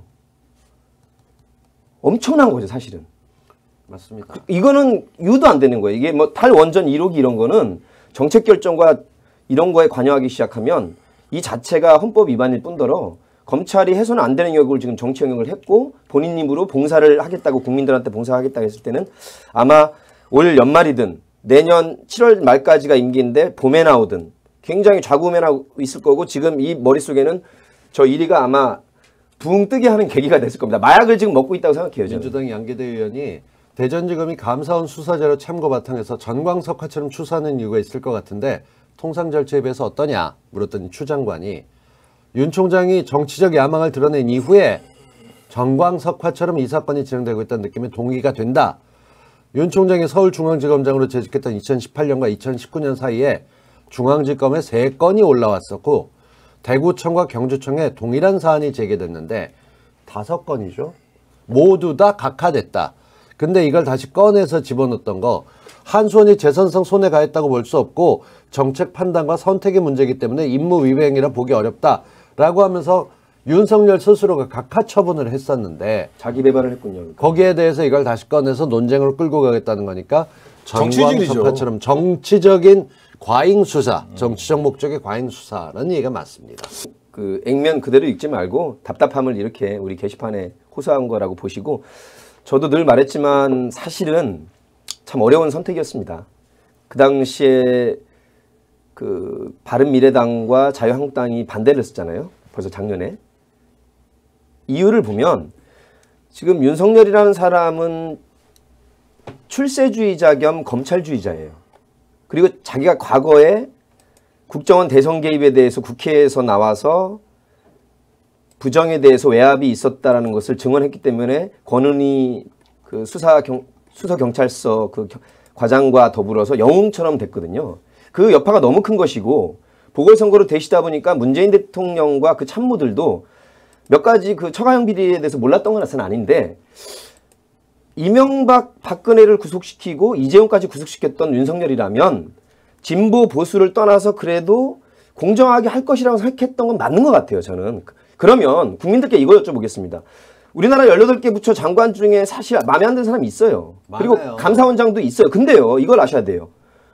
엄청난 거죠, 사실은. 맞습니다. 이거는 이유도 안 되는 거예요. 이게 뭐 탈원전 일 호기 이런 거는 정책 결정과 이런 거에 관여하기 시작하면 이 자체가 헌법 위반일 뿐더러 검찰이 해서는 안 되는 영역을 지금 정치 영역을 했고 본인 힘으로 봉사를 하겠다고 국민들한테 봉사하겠다고 했을 때는 아마 올 연말이든 내년 칠월 말까지가 임기인데 봄에 나오든 굉장히 좌구우면하고 있을 거고 지금 이 머릿속에는 저 일 위가 아마 붕 뜨게 하는 계기가 됐을 겁니다. 마약을 지금 먹고 있다고 생각해요. 저는. 민주당 양기대 의원이 대전지검이 감사원 수사자료 참고 바탕에서 전광석화처럼 추사하는 이유가 있을 것 같은데 통상 절차에 비해서 어떠냐 물었더니 추 장관이 윤 총장이 정치적 야망을 드러낸 이후에 전광석화처럼 이 사건이 진행되고 있다는 느낌이 동의가 된다. 윤 총장이 서울중앙지검장으로 재직했던 이천십팔 년과 이천십구 년 사이에 중앙지검에 세 건이 올라왔었고 대구청과 경주청에 동일한 사안이 제기됐는데 다섯 건이죠. 모두 다 각하됐다. 근데 이걸 다시 꺼내서 집어넣었던 거 한수원이 재선성 손해 가했다고 볼 수 없고 정책 판단과 선택의 문제이기 때문에 임무위배행위라 보기 어렵다라고 하면서 윤석열 스스로가 각하 처분을 했었는데 자기 배반을 했군요. 거기에 대해서 이걸 다시 꺼내서 논쟁으로 끌고 가겠다는 거니까 정치질이죠. 전광석화처럼 정치적인 과잉 수사, 정치적 목적의 과잉 수사라는 얘기가 맞습니다. 그 액면 그대로 읽지 말고 답답함을 이렇게 우리 게시판에 호소한 거라고 보시고 저도 늘 말했지만 사실은 참 어려운 선택이었습니다. 그 당시에 그 바른미래당과 자유한국당이 반대를 했었잖아요. 벌써 작년에. 이유를 보면 지금 윤석열이라는 사람은 출세주의자 겸 검찰주의자예요. 그리고 자기가 과거에 국정원 대선 개입에 대해서 국회에서 나와서 부정에 대해서 외압이 있었다라는 것을 증언했기 때문에 권은희 그 수사 경, 수서경찰서 그 과장과 더불어서 영웅처럼 됐거든요. 그 여파가 너무 큰 것이고 보궐선거로 되시다 보니까 문재인 대통령과 그 참모들도 몇 가지 그 처가형 비리에 대해서 몰랐던 건 사실 아닌데 이명박 박근혜를 구속시키고 이재용까지 구속시켰던 윤석열이라면 진보 보수를 떠나서 그래도 공정하게 할 것이라고 생각했던 건 맞는 것 같아요. 저는. 그러면 국민들께 이거 여쭤보겠습니다. 우리나라 열여덟 개 부처 장관 중에 사실 마음에 안 드는 사람이 있어요. 많아요. 그리고 감사원장도 있어요. 근데요. 이걸 아셔야 돼요.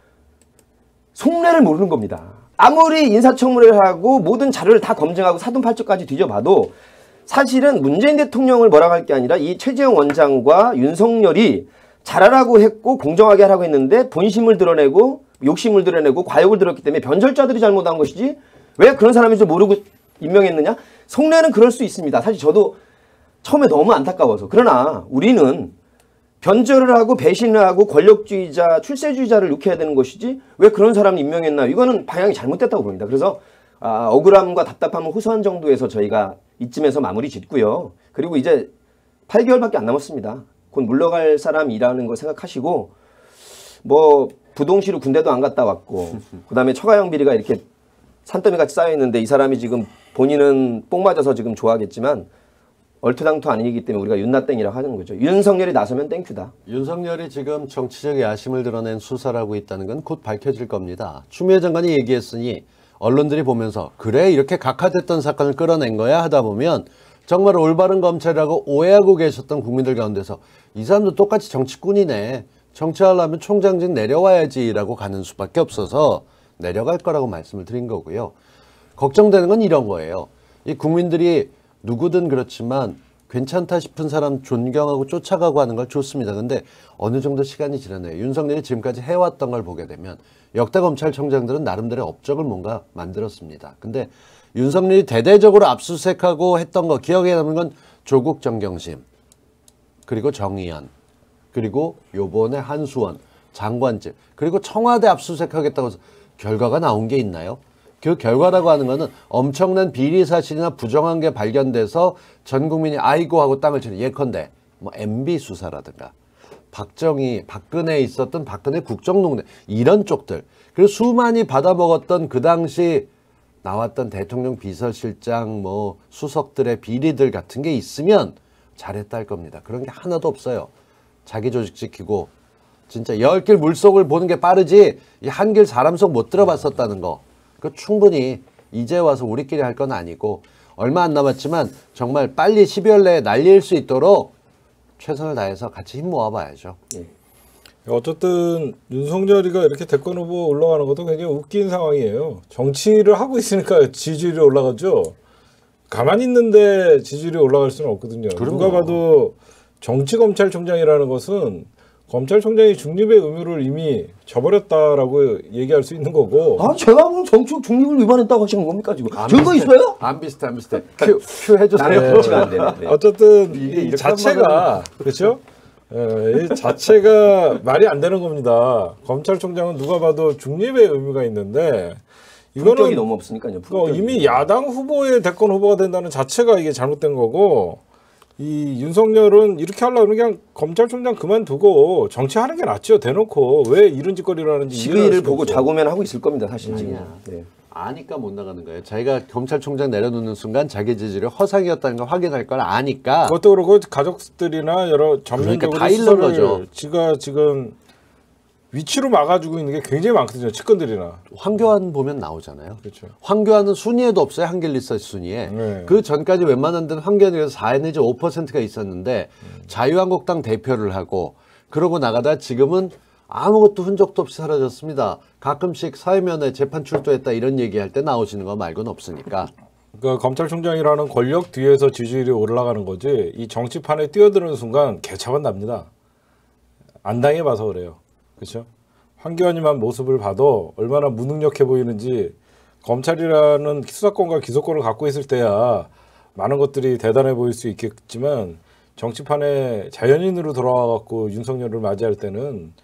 속내를 모르는 겁니다. 아무리 인사청문회를 하고 모든 자료를 다 검증하고 사돈팔쪽까지 뒤져봐도 사실은 문재인 대통령을 뭐라고 할 게 아니라 이 최재형 원장과 윤석열이 잘하라고 했고 공정하게 하라고 했는데 본심을 드러내고 욕심을 드러내고 과욕을 들었기 때문에 변절자들이 잘못한 것이지 왜 그런 사람인 줄 모르고 임명했느냐? 속내는 그럴 수 있습니다. 사실 저도 처음에 너무 안타까워서. 그러나 우리는 변절을 하고 배신을 하고 권력주의자, 출세주의자를 욕해야 되는 것이지 왜 그런 사람을 임명했나? 이거는 방향이 잘못됐다고 봅니다. 그래서 아, 억울함과 답답함을 호소한 정도에서 저희가 이쯤에서 마무리 짓고요. 그리고 이제 팔 개월밖에 안 남았습니다. 곧 물러갈 사람이라는 걸 생각하시고 뭐 부동시로 군대도 안 갔다 왔고 그다음에 처가형 비리가 이렇게 산더미같이 쌓여있는데 이 사람이 지금 본인은 뽕 맞아서 지금 좋아하겠지만 얼토당토 아니기 때문에 우리가 윤나땡이라고 하는 거죠. 윤석열이 나서면 땡큐다. 윤석열이 지금 정치적 야심을 드러낸 수사를 하고 있다는 건 곧 밝혀질 겁니다. 추미애 장관이 얘기했으니 언론들이 보면서 그래 이렇게 각하됐던 사건을 끌어낸 거야 하다 보면 정말 올바른 검찰이라고 오해하고 계셨던 국민들 가운데서 이 사람도 똑같이 정치꾼이네. 정치하려면 총장직 내려와야지 라고 가는 수밖에 없어서 내려갈 거라고 말씀을 드린 거고요. 걱정되는 건 이런 거예요. 이 국민들이 누구든 그렇지만 괜찮다 싶은 사람 존경하고 쫓아가고 하는 걸 좋습니다. 근데 어느 정도 시간이 지나네요. 윤석열이 지금까지 해왔던 걸 보게 되면 역대 검찰총장들은 나름대로 업적을 뭔가 만들었습니다. 근데 윤석열이 대대적으로 압수수색하고 했던 거 기억에 남는 건 조국 정경심 그리고 정의연 그리고 요번에 한수원 장관집 그리고 청와대 압수수색하겠다고 해서 결과가 나온 게 있나요? 그 결과라고 하는 거는 엄청난 비리 사실이나 부정한 게 발견돼서 전 국민이 아이고 하고 땅을 치는 예컨대 뭐 엠비 수사라든가 박정희, 박근혜에 있었던 박근혜 국정농단 이런 쪽들 그리고 수많이 받아먹었던 그 당시 나왔던 대통령 비서실장 뭐 수석들의 비리들 같은 게 있으면 잘했다 할 겁니다. 그런 게 하나도 없어요. 자기 조직 지키고 진짜 열 길 물속을 보는 게 빠르지 이 한 길 사람 속 못 들어봤었다는 거. 그 충분히 이제 와서 우리끼리 할 건 아니고 얼마 안 남았지만 정말 빨리 십이월 내에 날릴 수 있도록 최선을 다해서 같이 힘 모아봐야죠. 예. 어쨌든 윤석열이가 이렇게 대권 후보 올라가는 것도 굉장히 웃긴 상황이에요. 정치를 하고 있으니까 지지율이 올라가죠. 가만히 있는데 지지율이 올라갈 수는 없거든요. 그럼요. 누가 봐도 정치검찰총장이라는 것은 검찰총장이 중립의 의무를 이미 저버렸다라고 얘기할 수 있는 거고. 아, 제가 뭐 정치 중립을 위반했다고 하시는 겁니까 지금? 증거 있어요? 안 비슷해, 안 비슷해. 큐, 큐 해주세요. 나는 정치가 안 되는데. 어쨌든 이게 이 이렇게 자체가 그렇죠? 예, 이 자체가 말이 안 되는 겁니다. 검찰총장은 누가 봐도 중립의 의무가 있는데 이거는 이거는 너무 없으니까요. 어, 이미 야당 후보의 대권 후보가 된다는 자체가 이게 잘못된 거고, 이 윤석열은 이렇게 하려면 그냥 검찰총장 그만두고 정치하는 게 낫죠. 대놓고 왜 이런 짓거리를 하는지 이해를 할 시기를 수가 보고 없어. 자고면 하고 있을 겁니다. 사실 지금. 아니야. 네. 아니까 못 나가는 거예요. 자기가 검찰총장 내려놓는 순간 자기 지지율이 허상이었다는 걸 확인할 걸 아니까. 그것도 그렇고 가족들이나 여러 전면적으로 그러니까 다 잃는 수사를 거죠. 지가 지금 위치로 막아주고 있는 게 굉장히 많거든요. 측근들이나. 황교안 보면 나오잖아요. 그렇죠. 황교안은 순위에도 없어요. 한길 리서치 순위에. 네. 그 전까지 웬만한 데는 황교안이 사 내지 오 퍼센트가 있었는데 음. 자유한국당 대표를 하고 그러고 나가다 지금은 아무것도 흔적도 없이 사라졌습니다. 가끔씩 사회면에 재판 출두했다 이런 얘기할 때 나오시는 거 말고는 없으니까. 그러니까 검찰총장이라는 권력 뒤에서 지지율이 올라가는 거지, 이 정치판에 뛰어드는 순간 개차반 납니다. 안 당해봐서 그래요. 그렇죠? 황교안이만 모습을 봐도 얼마나 무능력해 보이는지, 검찰이라는 수사권과 기소권을 갖고 있을 때야 많은 것들이 대단해 보일 수 있겠지만 정치판에 자연인으로 돌아와갖고 윤석열을 맞이할 때는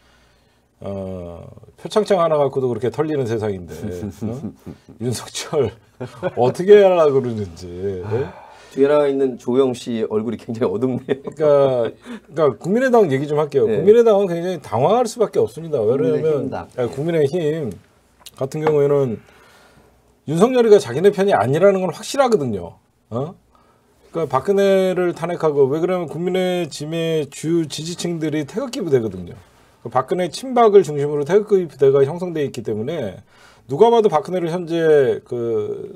어, 표창장 하나 갖고도 그렇게 털리는 세상인데 어? 윤석열 어떻게 하려고 그러는지. 예? 뒤에 나와 있는 조영 씨 얼굴이 굉장히 어둡네요. 그러니까, 그러니까 국민의당 얘기 좀 할게요. 네. 국민의당은 굉장히 당황할 수밖에 없습니다. 왜냐하면 국민의힘당. 아니, 국민의힘 같은 경우에는 윤석열이가 자기네 편이 아니라는 건 확실하거든요. 어? 그러니까 박근혜를 탄핵하고, 왜 그러면 국민의힘의 주 지지층들이 태극기 부대거든요. 박근혜 친박을 중심으로 태극기 부대가 형성돼 있기 때문에 누가 봐도 박근혜를 현재 그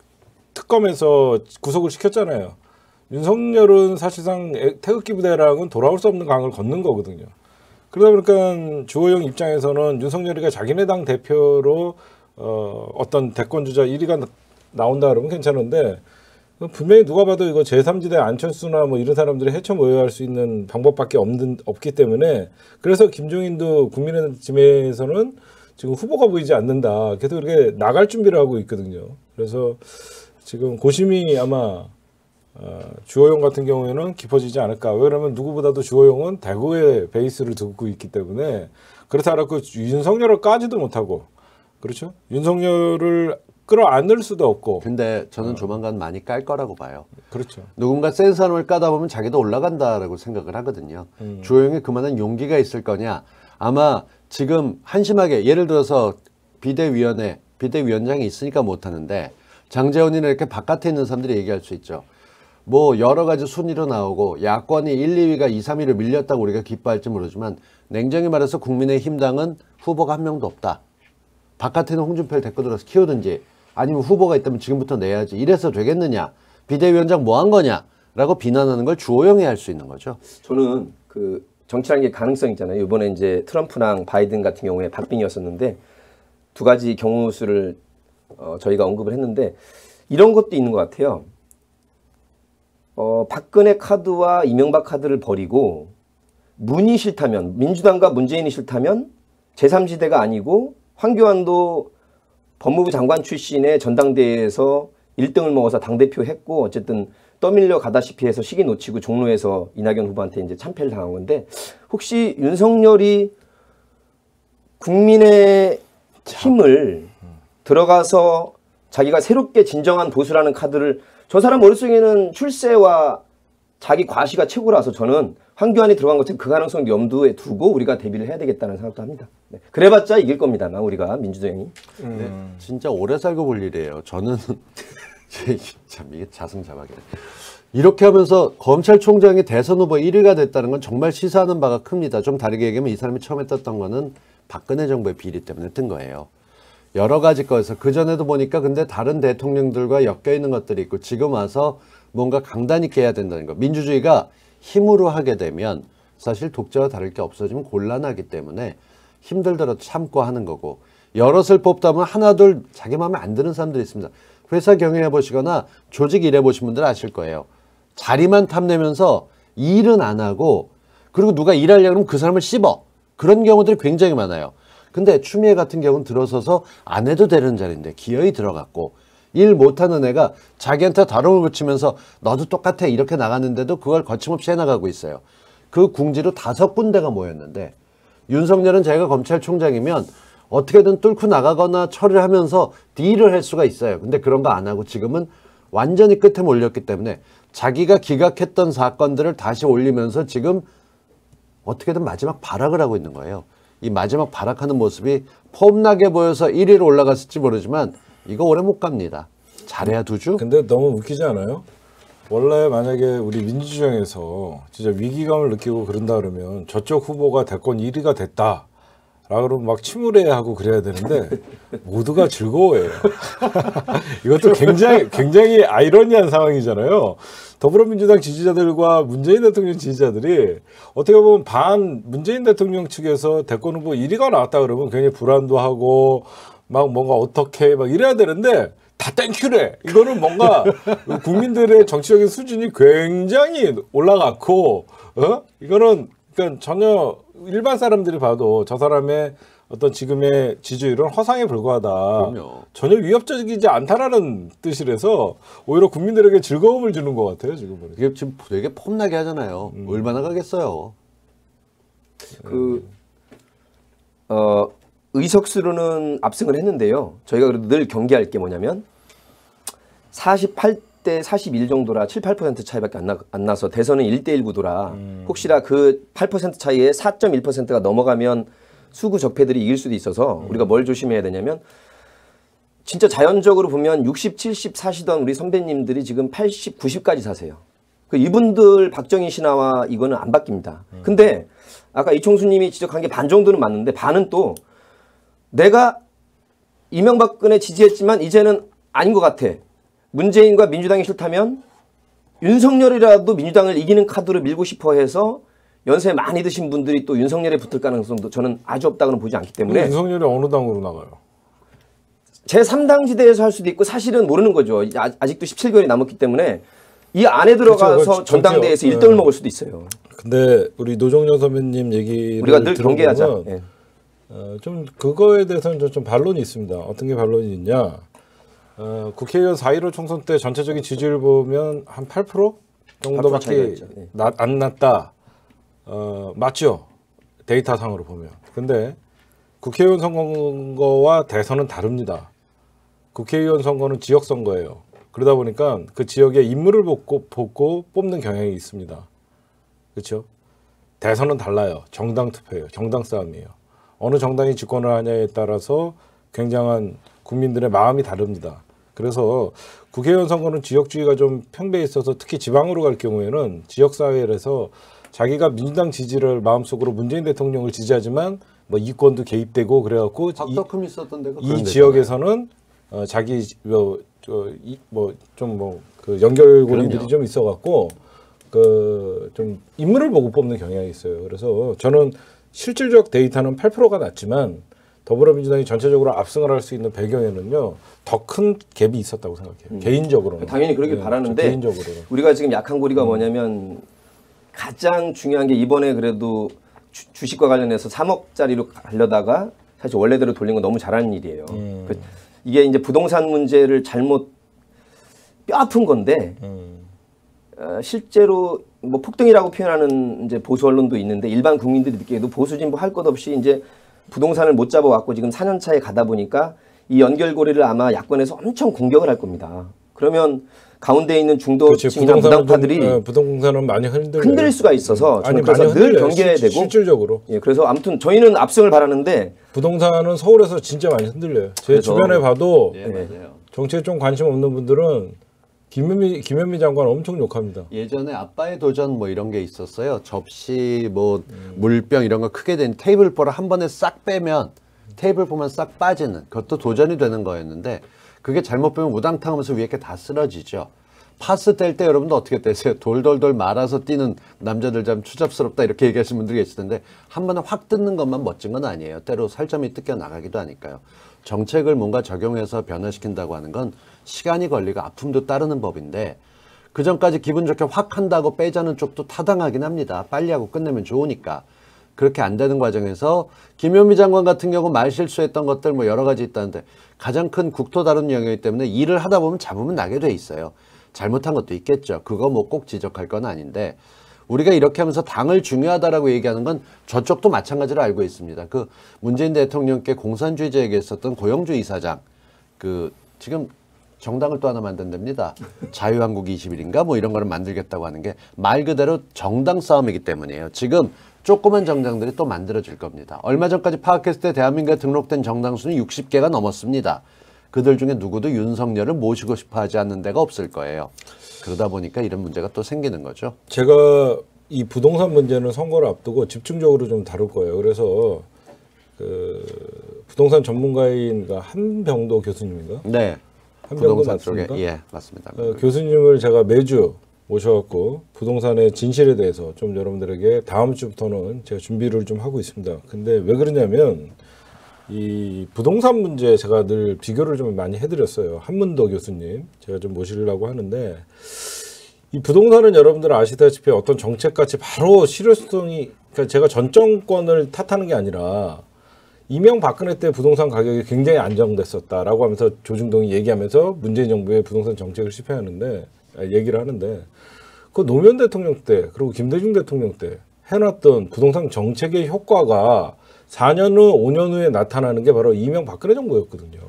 특검에서 구속을 시켰잖아요. 윤석열은 사실상 태극기 부대랑은 돌아올 수 없는 강을 걷는 거거든요. 그러다 보니까 주호영 입장에서는 윤석열이가 자기네 당 대표로 어, 어떤 대권 주자 일 위가 나온다 그러면 괜찮은데, 분명히 누가 봐도 이거 제삼 지대 안철수나 뭐 이런 사람들이 헤쳐 모여야 할 수 있는 방법밖에 없는, 없기 때문에, 그래서 김종인도 국민의힘에서는 지금 후보가 보이지 않는다, 계속 이렇게 나갈 준비를 하고 있거든요. 그래서 지금 고심이 아마 어, 주호영 같은 경우에는 깊어지지 않을까. 왜냐하면 누구보다도 주호영은 대구에 베이스를 두고 있기 때문에, 그렇다 하고 윤석열을 까지도 못하고, 그렇죠? 윤석열을 끌어안을 수도 없고. 근데 저는 조만간 많이 깔 거라고 봐요. 그렇죠. 누군가 센 사람을 까다 보면 자기도 올라간다라고 생각을 하거든요. 음. 주호영이 그만한 용기가 있을 거냐. 아마 지금 한심하게 예를 들어서 비대위원회, 비대위원장이 있으니까 못하는데 장재원이나 이렇게 바깥에 있는 사람들이 얘기할 수 있죠. 뭐 여러 가지 순위로 나오고 야권이 일, 이 위가 이, 삼 위를 밀렸다고 우리가 기뻐할지 모르지만 냉정히 말해서 국민의힘당은 후보가 한 명도 없다. 바깥에는 홍준표를 데리고 들어서 키우든지 아니면 후보가 있다면 지금부터 내야지. 이래서 되겠느냐. 비대위원장 뭐 한 거냐. 라고 비난하는 걸 주호영이 할 수 있는 거죠. 저는 그 정치라는 게 가능성 있잖아요. 이번에 이제 트럼프랑 바이든 같은 경우에 박빙이었었는데 두 가지 경우 수를 어, 저희가 언급을 했는데 이런 것도 있는 것 같아요. 어, 박근혜 카드와 이명박 카드를 버리고 문이 싫다면, 민주당과 문재인이 싫다면 제삼 지대가 아니고 황교안도 법무부 장관 출신의 전당대회에서 일 등을 먹어서 당대표 했고, 어쨌든 떠밀려 가다시피 해서 시기 놓치고 종로에서 이낙연 후보한테 이제 참패를 당한 건데, 혹시 윤석열이 국민의 힘을 들어가서 자기가 새롭게 진정한 보수라는 카드를, 저 사람 머릿속에는 출세와 자기 과시가 최고라서 저는 황교안이 들어간 것처럼 그 가능성 염두에 두고 우리가 대비를 해야 되겠다는 생각도 합니다. 네. 그래봤자 이길 겁니다만 우리가 민주당이. 네, 진짜 오래 살고 볼 일이에요. 저는 참 이게 자승자박이네. 이렇게 하면서 검찰총장이 대선 후보 일 위가 됐다는 건 정말 시사하는 바가 큽니다. 좀 다르게 얘기하면 이 사람이 처음에 떴던 거는 박근혜 정부의 비리 때문에 뜬 거예요. 여러 가지 거에서 그전에도 보니까 근데 다른 대통령들과 엮여 있는 것들이 있고 지금 와서 뭔가 강단 있게 해야 된다는 거. 민주주의가 힘으로 하게 되면 사실 독재와 다를 게 없어지면 곤란하기 때문에 힘들더라도 참고 하는 거고, 여럿을 뽑다 보면 하나 둘 자기 마음에 안 드는 사람들이 있습니다. 회사 경영해 보시거나 조직 일해 보신 분들 아실 거예요. 자리만 탐내면서 일은 안 하고, 그리고 누가 일하려고 하면 그 사람을 씹어. 그런 경우들이 굉장히 많아요. 근데 추미애 같은 경우는 들어서서 안 해도 되는 자리인데 기어이 들어갔고, 일 못하는 애가 자기한테 다름을 붙이면서 너도 똑같아 이렇게 나갔는데도 그걸 거침없이 해나가고 있어요. 그 궁지로 다섯 군데가 모였는데, 윤석열은 자기가 검찰총장이면 어떻게든 뚫고 나가거나 처리를 하면서 딜을 할 수가 있어요. 근데 그런 거 안 하고 지금은 완전히 끝에 몰렸기 때문에 자기가 기각했던 사건들을 다시 올리면서 지금 어떻게든 마지막 발악을 하고 있는 거예요. 이 마지막 발악하는 모습이 폼나게 보여서 일 위로 올라갔을지 모르지만 이거 오래 못 갑니다. 잘해야 두 주? 근데 너무 웃기지 않아요? 원래 만약에 우리 민주주의에서 진짜 위기감을 느끼고 그런다 그러면 저쪽 후보가 대권 일 위가 됐다 라 그러면 막 침울해하고 그래야 되는데 모두가 즐거워해요. 이것도 굉장히 굉장히 아이러니한 상황이잖아요. 더불어민주당 지지자들과 문재인 대통령 지지자들이 어떻게 보면 반 문재인 대통령 측에서 대권 후보 일 위가 나왔다 그러면 굉장히 불안도 하고 막 뭔가 어떻게 막 이래야 되는데 다 땡큐래. 이거는 뭔가 국민들의 정치적인 수준이 굉장히 올라갔고, 어? 이거는 그러니까 전혀 일반 사람들이 봐도 저 사람의 어떤 지금의 지지율은 허상에 불과하다. 그럼요. 전혀 위협적이지 않다라는 뜻이라서 오히려 국민들에게 즐거움을 주는 것 같아요, 지금 보니까. 이게 지금 되게 폼나게 하잖아요. 음. 얼마나 가겠어요. 그, 어, 의석수로는 압승을 했는데요. 저희가 그래도 늘 경계할 게 뭐냐면 사십팔 대 사십일 정도라 칠, 팔 퍼센트 차이밖에 안, 나, 안 나서 대선은 일 대 일 구도라 음. 혹시나 그 팔 퍼센트 차이에 사 점 일 퍼센트가 넘어가면 수구 적폐들이 이길 수도 있어서 우리가 뭘 조심해야 되냐면 진짜 자연적으로 보면 육십, 칠십 사시던 우리 선배님들이 지금 팔십, 구십까지 사세요. 그 이분들 박정희 신화와 이거는 안 바뀝니다. 근데 아까 이총수님이 지적한 게 반 정도는 맞는데 반은 또 내가 이명박근혜 지지했지만 이제는 아닌 것 같아. 문재인과 민주당이 싫다면 윤석열이라도 민주당을 이기는 카드로 밀고 싶어 해서 연세 많이 드신 분들이 또 윤석열에 붙을 가능성도 저는 아주 없다고는 보지 않기 때문에 윤석열이 어느 당으로 나가요? 제삼 당 지대에서 할 수도 있고 사실은 모르는 거죠. 아, 아직도 십칠 개월이 남았기 때문에 이 안에 들어가서 그렇죠. 전당대회에서 정치요. 일 등을 네. 먹을 수도 있어요. 근데 우리 노정열 선배님 얘기를 우리가 늘 경계하자. 들어보면 예. 어, 좀 그거에 대해서는 좀, 좀 반론이 있습니다. 어떤 게 반론이 있냐? 어, 국회의원 사 일오 총선 때 전체적인 지지율 보면 한 팔 퍼센트 정도밖에 차이가 있죠. 네. 나, 안 났다. 어, 맞죠? 데이터상으로 보면. 근데 국회의원 선거와 대선은 다릅니다. 국회의원 선거는 지역 선거예요. 그러다 보니까 그 지역의 인물을 뽑고, 뽑고 뽑는 경향이 있습니다. 그렇죠? 대선은 달라요. 정당 투표예요. 정당 싸움이에요. 어느 정당이 집권을 하냐에 따라서 굉장한 국민들의 마음이 다릅니다. 그래서 국회의원 선거는 지역주의가 좀 평배해 있어서 특히 지방으로 갈 경우에는 지역사회에서 자기가 민주당 지지를 마음속으로 문재인 대통령을 지지하지만 뭐 이권도 개입되고 그래갖고 박덕흠 있었던 데가 이, 그런 이 데잖아요. 지역에서는 어, 자기 뭐좀 뭐 그 연결고리들이 그럼요. 좀 있어갖고 그 좀 인물을 보고 뽑는 경향이 있어요. 그래서 저는 실질적 데이터는 팔 퍼센트가 낮지만 더불어민주당이 전체적으로 압승을 할 수 있는 배경에는요 더 큰 갭이 있었다고 생각해요. 음. 개인적으로는. 당연히 그러길 네, 바라는데 개인적으로는. 우리가 지금 약한 고리가 뭐냐면 가장 중요한 게 이번에 그래도 주, 주식과 관련해서 삼억짜리로 가려다가 사실 원래대로 돌린 건 너무 잘하는 일이에요. 음. 그, 이게 이제 부동산 문제를 잘못 뼈 아픈 건데 음. 어, 실제로 뭐 폭등이라고 표현하는 이제 보수 언론도 있는데 일반 국민들이 느끼기에도 보수 진보 할 것 없이 이제 부동산을 못 잡아왔고 지금 사 년 차에 가다 보니까 이 연결고리를 아마 야권에서 엄청 공격을 할 겁니다. 그러면 가운데 있는 그렇지, 중도층이나 부동산은 무당파들이 좀, 어, 부동산은 많이 흔들려요. 흔들릴 수가 있어서 아니, 저는 그래서 많이 늘 흔들려요. 경계해야 실- 되고 실질적으로. 예, 그래서 아무튼 저희는 압승을 바라는데 부동산은 서울에서 진짜 많이 흔들려요. 제 그래서- 주변에 봐도 예, 맞아요. 정치에 좀 관심 없는 분들은 김현미, 김현미 장관 엄청 욕합니다. 예전에 아빠의 도전 뭐 이런 게 있었어요. 접시 뭐 물병 이런 거 크게 된 테이블보를 한 번에 싹 빼면 테이블 보면 싹 빠지는 그것도 도전이 되는 거였는데 그게 잘못 빼면 우당탕 하면서 위에 게 다 쓰러지죠. 파스 뗄 때 여러분도 어떻게 떼세요? 돌돌돌 말아서 뛰는 남자들 참 추잡스럽다 이렇게 얘기하시는 분들이 계실 텐데 한 번에 확 뜯는 것만 멋진 건 아니에요. 때로 살점이 뜯겨 나가기도 하니까요. 정책을 뭔가 적용해서 변화시킨다고 하는 건 시간이 걸리고 아픔도 따르는 법인데 그 전까지 기분 좋게 확 한다고 빼자는 쪽도 타당하긴 합니다. 빨리 하고 끝내면 좋으니까. 그렇게 안 되는 과정에서 김현미 장관 같은 경우 말 실수했던 것들 뭐 여러 가지 있다는데 가장 큰 국토 다루는 영역이기 때문에 일을 하다 보면 잡으면 나게 돼 있어요. 잘못한 것도 있겠죠. 그거 뭐 꼭 지적할 건 아닌데 우리가 이렇게 하면서 당을 중요하다라고 얘기하는 건 저쪽도 마찬가지로 알고 있습니다. 그 문재인 대통령께 공산주의자 얘기했었던 고영주 이사장 그 지금 정당을 또 하나 만든답니다. 자유한국 이십 일인가 뭐 이런 거를 만들겠다고 하는 게 말 그대로 정당 싸움이기 때문이에요. 지금 조그만 정당들이 또 만들어질 겁니다. 얼마 전까지 파악했을 때 대한민국에 등록된 정당 수는 육십 개가 넘었습니다. 그들 중에 누구도 윤석열을 모시고 싶어 하지 않는 데가 없을 거예요. 그러다 보니까 이런 문제가 또 생기는 거죠. 제가 이 부동산 문제는 선거를 앞두고 집중적으로 좀 다룰 거예요. 그래서 그 부동산 전문가인 한병도 교수님인가? 네. 한병도 부동산 쪽에 맞습니까? 예, 맞습니다. 어, 교수님을 제가 매주 모셔갖고 부동산의 진실에 대해서 좀 여러분들에게 다음 주부터는 제가 준비를 좀 하고 있습니다. 근데 왜 그러냐면 이 부동산 문제 제가 늘 비교를 좀 많이 해드렸어요. 한문도 교수님 제가 좀 모시려고 하는데 이 부동산은 여러분들 아시다시피 어떤 정책같이 바로 실효성이 그러니까 제가 전 정권을 탓하는 게 아니라 이명박근혜 때 부동산 가격이 굉장히 안정됐었다라고 하면서 조중동이 얘기하면서 문재인 정부의 부동산 정책을 실패하는데 얘기를 하는데 그 노무현 대통령 때 그리고 김대중 대통령 때 해놨던 부동산 정책의 효과가 사 년 후, 오 년 후에 나타나는 게 바로 이명박근혜 정부였거든요.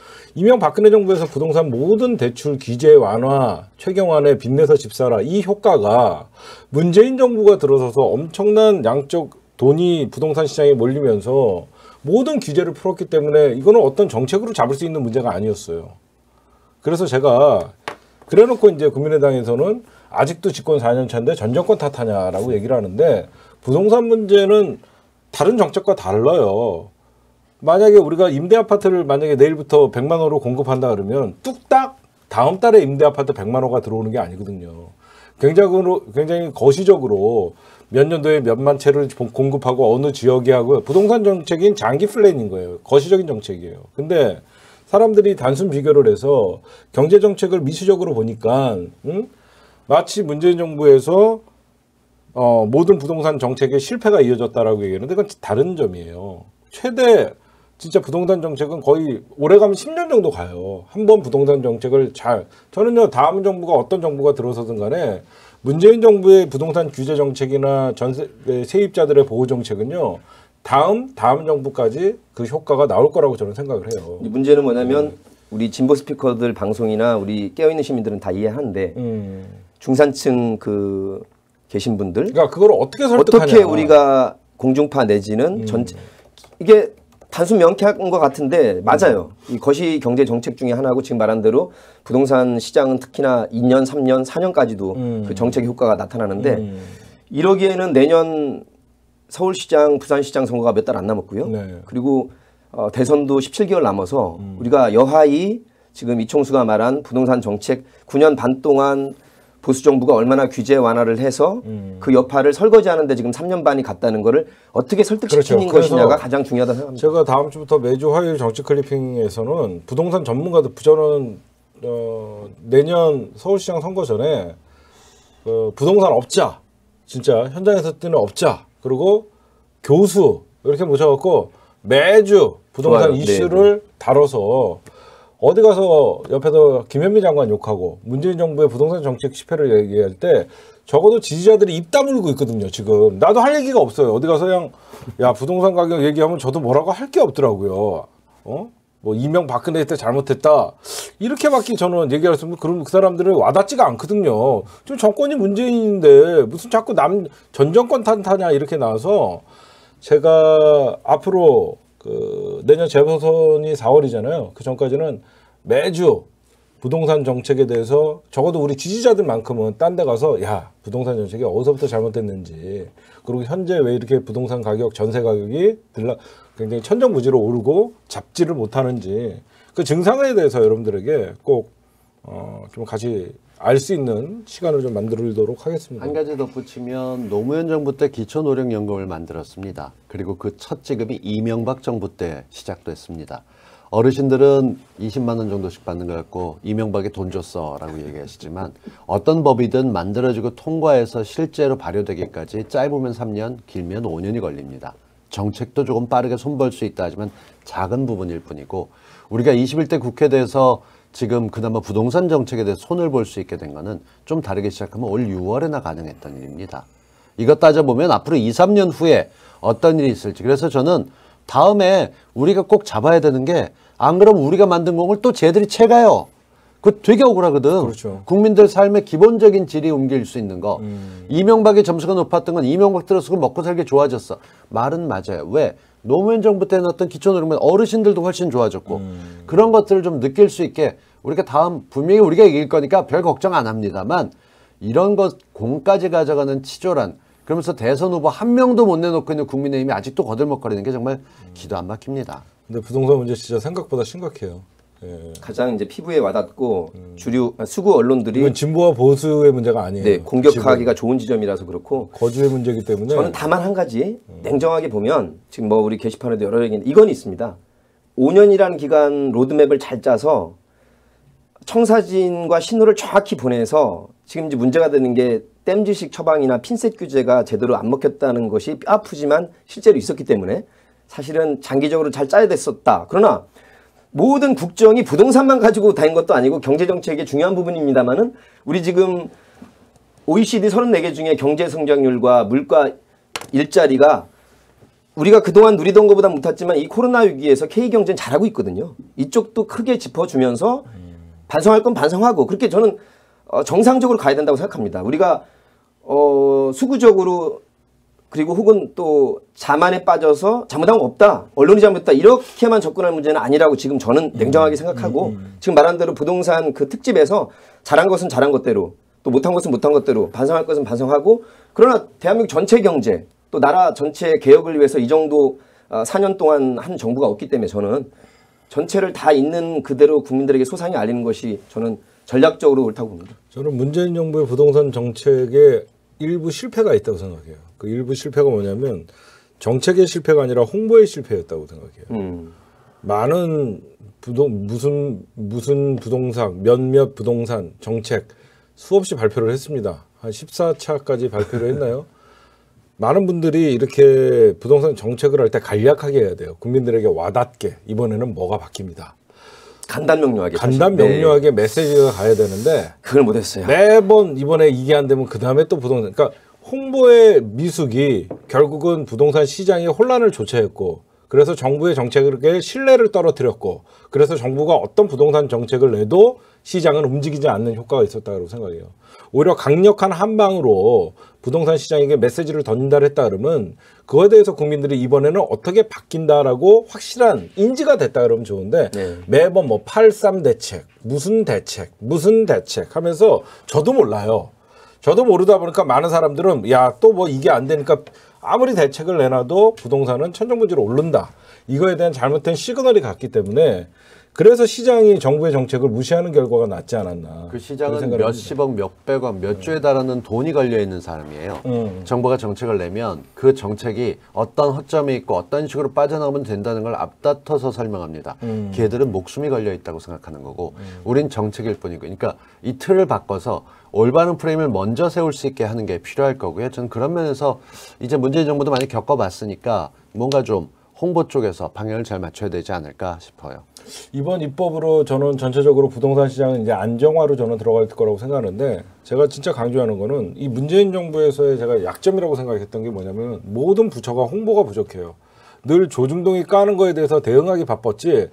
이명박근혜 정부에서 부동산 모든 대출 규제 완화, 최경환의 빚내서 집 사라 이 효과가 문재인 정부가 들어서서 엄청난 양적 돈이 부동산 시장에 몰리면서 모든 규제를 풀었기 때문에 이거는 어떤 정책으로 잡을 수 있는 문제가 아니었어요. 그래서 제가 그래놓고 이제 국민의당에서는 아직도 집권 사 년 차인데 전 정권 탓하냐라고 얘기를 하는데 부동산 문제는 다른 정책과 달라요. 만약에 우리가 임대 아파트를 만약에 내일부터 백만 호로 공급한다 그러면 뚝딱 다음 달에 임대 아파트 백만 호가 들어오는 게 아니거든요. 굉장히, 굉장히 거시적으로 몇 년도에 몇만 채를 공급하고 어느 지역에 하고 부동산 정책인 장기 플랜인 거예요. 거시적인 정책이에요. 근데 사람들이 단순 비교를 해서 경제 정책을 미시적으로 보니까 응? 마치 문재인 정부에서 어, 모든 부동산 정책의 실패가 이어졌다라고 얘기하는데 그건 다른 점이에요. 최대 진짜 부동산 정책은 거의 오래 가면 십 년 정도 가요. 한 번 부동산 정책을 잘 저는요 다음 정부가 어떤 정부가 들어서든 간에 문재인 정부의 부동산 규제 정책이나 전세 세입자들의 보호 정책은요 다음 다음 정부까지 그 효과가 나올 거라고 저는 생각을 해요. 문제는 뭐냐면 우리 진보 스피커들 방송이나 우리 깨어있는 시민들은 다 이해하는데 음. 중산층 그 계신 분들 그러니까 그걸 어떻게 설득하냐. 어떻게 우리가 공중파 내지는 음. 전체 이게 단순 명쾌한 것 같은데 맞아요. 이 거시 경제 정책 중에 하나고 지금 말한 대로 부동산 시장은 특히나 이 년, 삼 년, 사 년까지도 음. 그 정책 효과가 나타나는데 음. 이러기에는 내년 서울시장, 부산시장 선거가 몇 달 안 남았고요. 네. 그리고 어, 대선도 십칠 개월 남아서 음. 우리가 여하이 지금 이총수가 말한 부동산 정책 구 년 반 동안 보수 정부가 얼마나 규제 완화를 해서 음. 그 여파를 설거지하는데 지금 삼 년 반이 갔다는 거를 어떻게 설득시키는 그렇죠. 그래서 것이냐가 가장 중요하다고 생각합니다. 제가 다음 주부터 매주 화요일 정치 클리핑에서는 부동산 전문가들 저는 어, 내년 서울시장 선거 전에 어, 부동산 업자 진짜 현장에서 뛰는 업자 그리고 교수 이렇게 모셔갖고 매주 부동산 좋아요. 이슈를 네, 네. 다뤄서 어디 가서 옆에서 김현미 장관 욕하고 문재인 정부의 부동산 정책 실패를 얘기할 때 적어도 지지자들이 입 다물고 있거든요. 지금 나도 할 얘기가 없어요. 어디 가서 그냥 야 부동산 가격 얘기하면 저도 뭐라고 할 게 없더라고요. 어? 뭐 이명박근혜 때 잘못했다 이렇게밖에 저는 얘기할 수 없는 그럼 그 사람들은 와닿지가 않거든요. 지금 정권이 문재인인데 무슨 자꾸 남 전 정권 탓하냐 이렇게 나와서 제가 앞으로 그 내년 재보선이 사월이잖아요. 그 전까지는 매주 부동산 정책에 대해서 적어도 우리 지지자들만큼은 딴 데 가서 야 부동산 정책이 어디서부터 잘못됐는지 그리고 현재 왜 이렇게 부동산 가격 전세 가격이 들라 굉장히 천정부지로 오르고 잡지를 못하는지 그 증상에 대해서 여러분들에게 꼭 어, 좀 같이 알 수 있는 시간을 좀 만들도록 하겠습니다. 한 가지 덧붙이면 노무현 정부 때 기초노령연금을 만들었습니다. 그리고 그 첫 지급이 이명박 정부 때 시작됐습니다. 어르신들은 이십만 원 정도씩 받는 것 같고 이명박이 돈 줬어 라고 얘기하시지만 어떤 법이든 만들어지고 통과해서 실제로 발효되기까지 짧으면 삼 년 길면 오 년이 걸립니다. 정책도 조금 빠르게 손볼 수 있다 하지만 작은 부분일 뿐이고 우리가 이십일 대 국회 대해서 지금 그나마 부동산 정책에 대해 손을 볼 수 있게 된 거는 좀 다르게 시작하면 올 유월에나 가능했던 일입니다. 이것 따져보면 앞으로 이, 삼 년 후에 어떤 일이 있을지 그래서 저는 다음에 우리가 꼭 잡아야 되는 게 안 그러면 우리가 만든 공을 또 쟤들이 채가요. 그거 되게 억울하거든. 그렇죠. 국민들 삶의 기본적인 질이 옮길 수 있는 거. 음. 이명박의 점수가 높았던 건 이명박 들어서고 먹고 살기 좋아졌어. 말은 맞아요. 왜? 노무현 정부 때는 어떤 기초노령면 어르신들도 훨씬 좋아졌고 음. 그런 것들을 좀 느낄 수 있게 우리가 다음 분명히 우리가 이길 거니까 별 걱정 안 합니다만 이런 것 공까지 가져가는 치졸한 그러면서 대선 후보 한 명도 못 내놓고 있는 국민의힘이 아직도 거들먹거리는 게 정말 기도 안 막힙니다. 근데 부동산 문제 진짜 생각보다 심각해요. 예. 가장 이제 피부에 와닿고 주류 아, 수구 언론들이 이건 진보와 보수의 문제가 아니에요. 네, 공격하기가 좋은 지점이라서 그렇고 거주의 문제이기 때문에 저는 다만 한 가지 냉정하게 보면 지금 뭐 우리 게시판에도 여러 얘기 있는데 이건 있습니다. 오 년이라는 기간 로드맵을 잘 짜서 청사진과 신호를 정확히 보내서 지금 이제 문제가 되는 게 땜질식 처방이나 핀셋 규제가 제대로 안 먹혔다는 것이 뼈 아프지만 실제로 있었기 때문에 사실은 장기적으로 잘 짜야 됐었다. 그러나 모든 국정이 부동산만 가지고 다닌 것도 아니고 경제정책의 중요한 부분입니다만은 우리 지금 오이시디 서른네 개 중에 경제 성장률과 물가 일자리가 우리가 그동안 누리던 것보다 못했지만 이 코로나 위기에서 K경제는 잘하고 있거든요. 이쪽도 크게 짚어주면서 반성할 건 반성하고 그렇게 저는 어, 정상적으로 가야 된다고 생각합니다. 우리가 어, 수구적으로 그리고 혹은 또 자만에 빠져서 잘못한 거 없다. 언론이 잘못했다. 이렇게만 접근할 문제는 아니라고 지금 저는 냉정하게 생각하고 지금 말한 대로 부동산 그 특집에서 잘한 것은 잘한 것대로 또 못한 것은 못한 것대로 반성할 것은 반성하고 그러나 대한민국 전체 경제 또 나라 전체 개혁을 위해서 이 정도 사 년 동안 한 정부가 없기 때문에 저는 전체를 다 있는 그대로 국민들에게 소상히 알리는 것이 저는 전략적으로 옳다고 봅니다. 저는 문재인 정부의 부동산 정책에 일부 실패가 있다고 생각해요. 그 일부 실패가 뭐냐면 정책의 실패가 아니라 홍보의 실패였다고 생각해요. 음. 많은 부동 무슨 무슨 부동산 몇몇 부동산 정책 수없이 발표를 했습니다. 한 십사 차까지 발표를 했나요? 많은 분들이 이렇게 부동산 정책을 할 때 간략하게 해야 돼요. 국민들에게 와닿게 이번에는 뭐가 바뀝니다. 간단 명료하게. 간단 사실. 명료하게 네. 메시지가 가야 되는데 그걸 못했어요. 매번 이번에 이게 안 되면 그 다음에 또 부동산. 그러니까 홍보의 미숙이 결국은 부동산 시장에 혼란을 조체했고 그래서 정부의 정책에 신뢰를 떨어뜨렸고 그래서 정부가 어떤 부동산 정책을 내도 시장은 움직이지 않는 효과가 있었다고 생각해요. 오히려 강력한 한방으로 부동산 시장에게 메시지를 던진다 했다 그러면 그거에 대해서 국민들이 이번에는 어떻게 바뀐다라고 확실한 인지가 됐다 그러면 좋은데 네. 매번 뭐 팔삼 대책, 무슨 대책, 무슨 대책 하면서 저도 몰라요. 저도 모르다 보니까 많은 사람들은 야, 또 뭐 이게 안 되니까 아무리 대책을 내놔도 부동산은 천정부지로 오른다. 이거에 대한 잘못된 시그널이 갔기 때문에 그래서 시장이 정부의 정책을 무시하는 결과가 낫지 않았나. 그 시장은 몇십억, 몇백억, 몇 조에 달하는 돈이 걸려 있는 사람이에요. 음. 정부가 정책을 내면 그 정책이 어떤 허점이 있고 어떤 식으로 빠져나오면 된다는 걸 앞다퉈서 설명합니다. 음. 걔들은 목숨이 걸려 있다고 생각하는 거고 음. 우린 정책일 뿐이고 그러니까 이 틀을 바꿔서 올바른 프레임을 먼저 세울 수 있게 하는 게 필요할 거고요. 저는 그런 면에서 이제 문재인 정부도 많이 겪어봤으니까 뭔가 좀 홍보 쪽에서 방향을 잘 맞춰야 되지 않을까 싶어요. 이번 입법으로 저는 전체적으로 부동산 시장은 이제 안정화로 저는 들어갈 거라고 생각하는데 제가 진짜 강조하는 거는 이 문재인 정부에서의 제가 약점이라고 생각했던 게 뭐냐면 모든 부처가 홍보가 부족해요. 늘 조중동이 까는 거에 대해서 대응하기 바빴지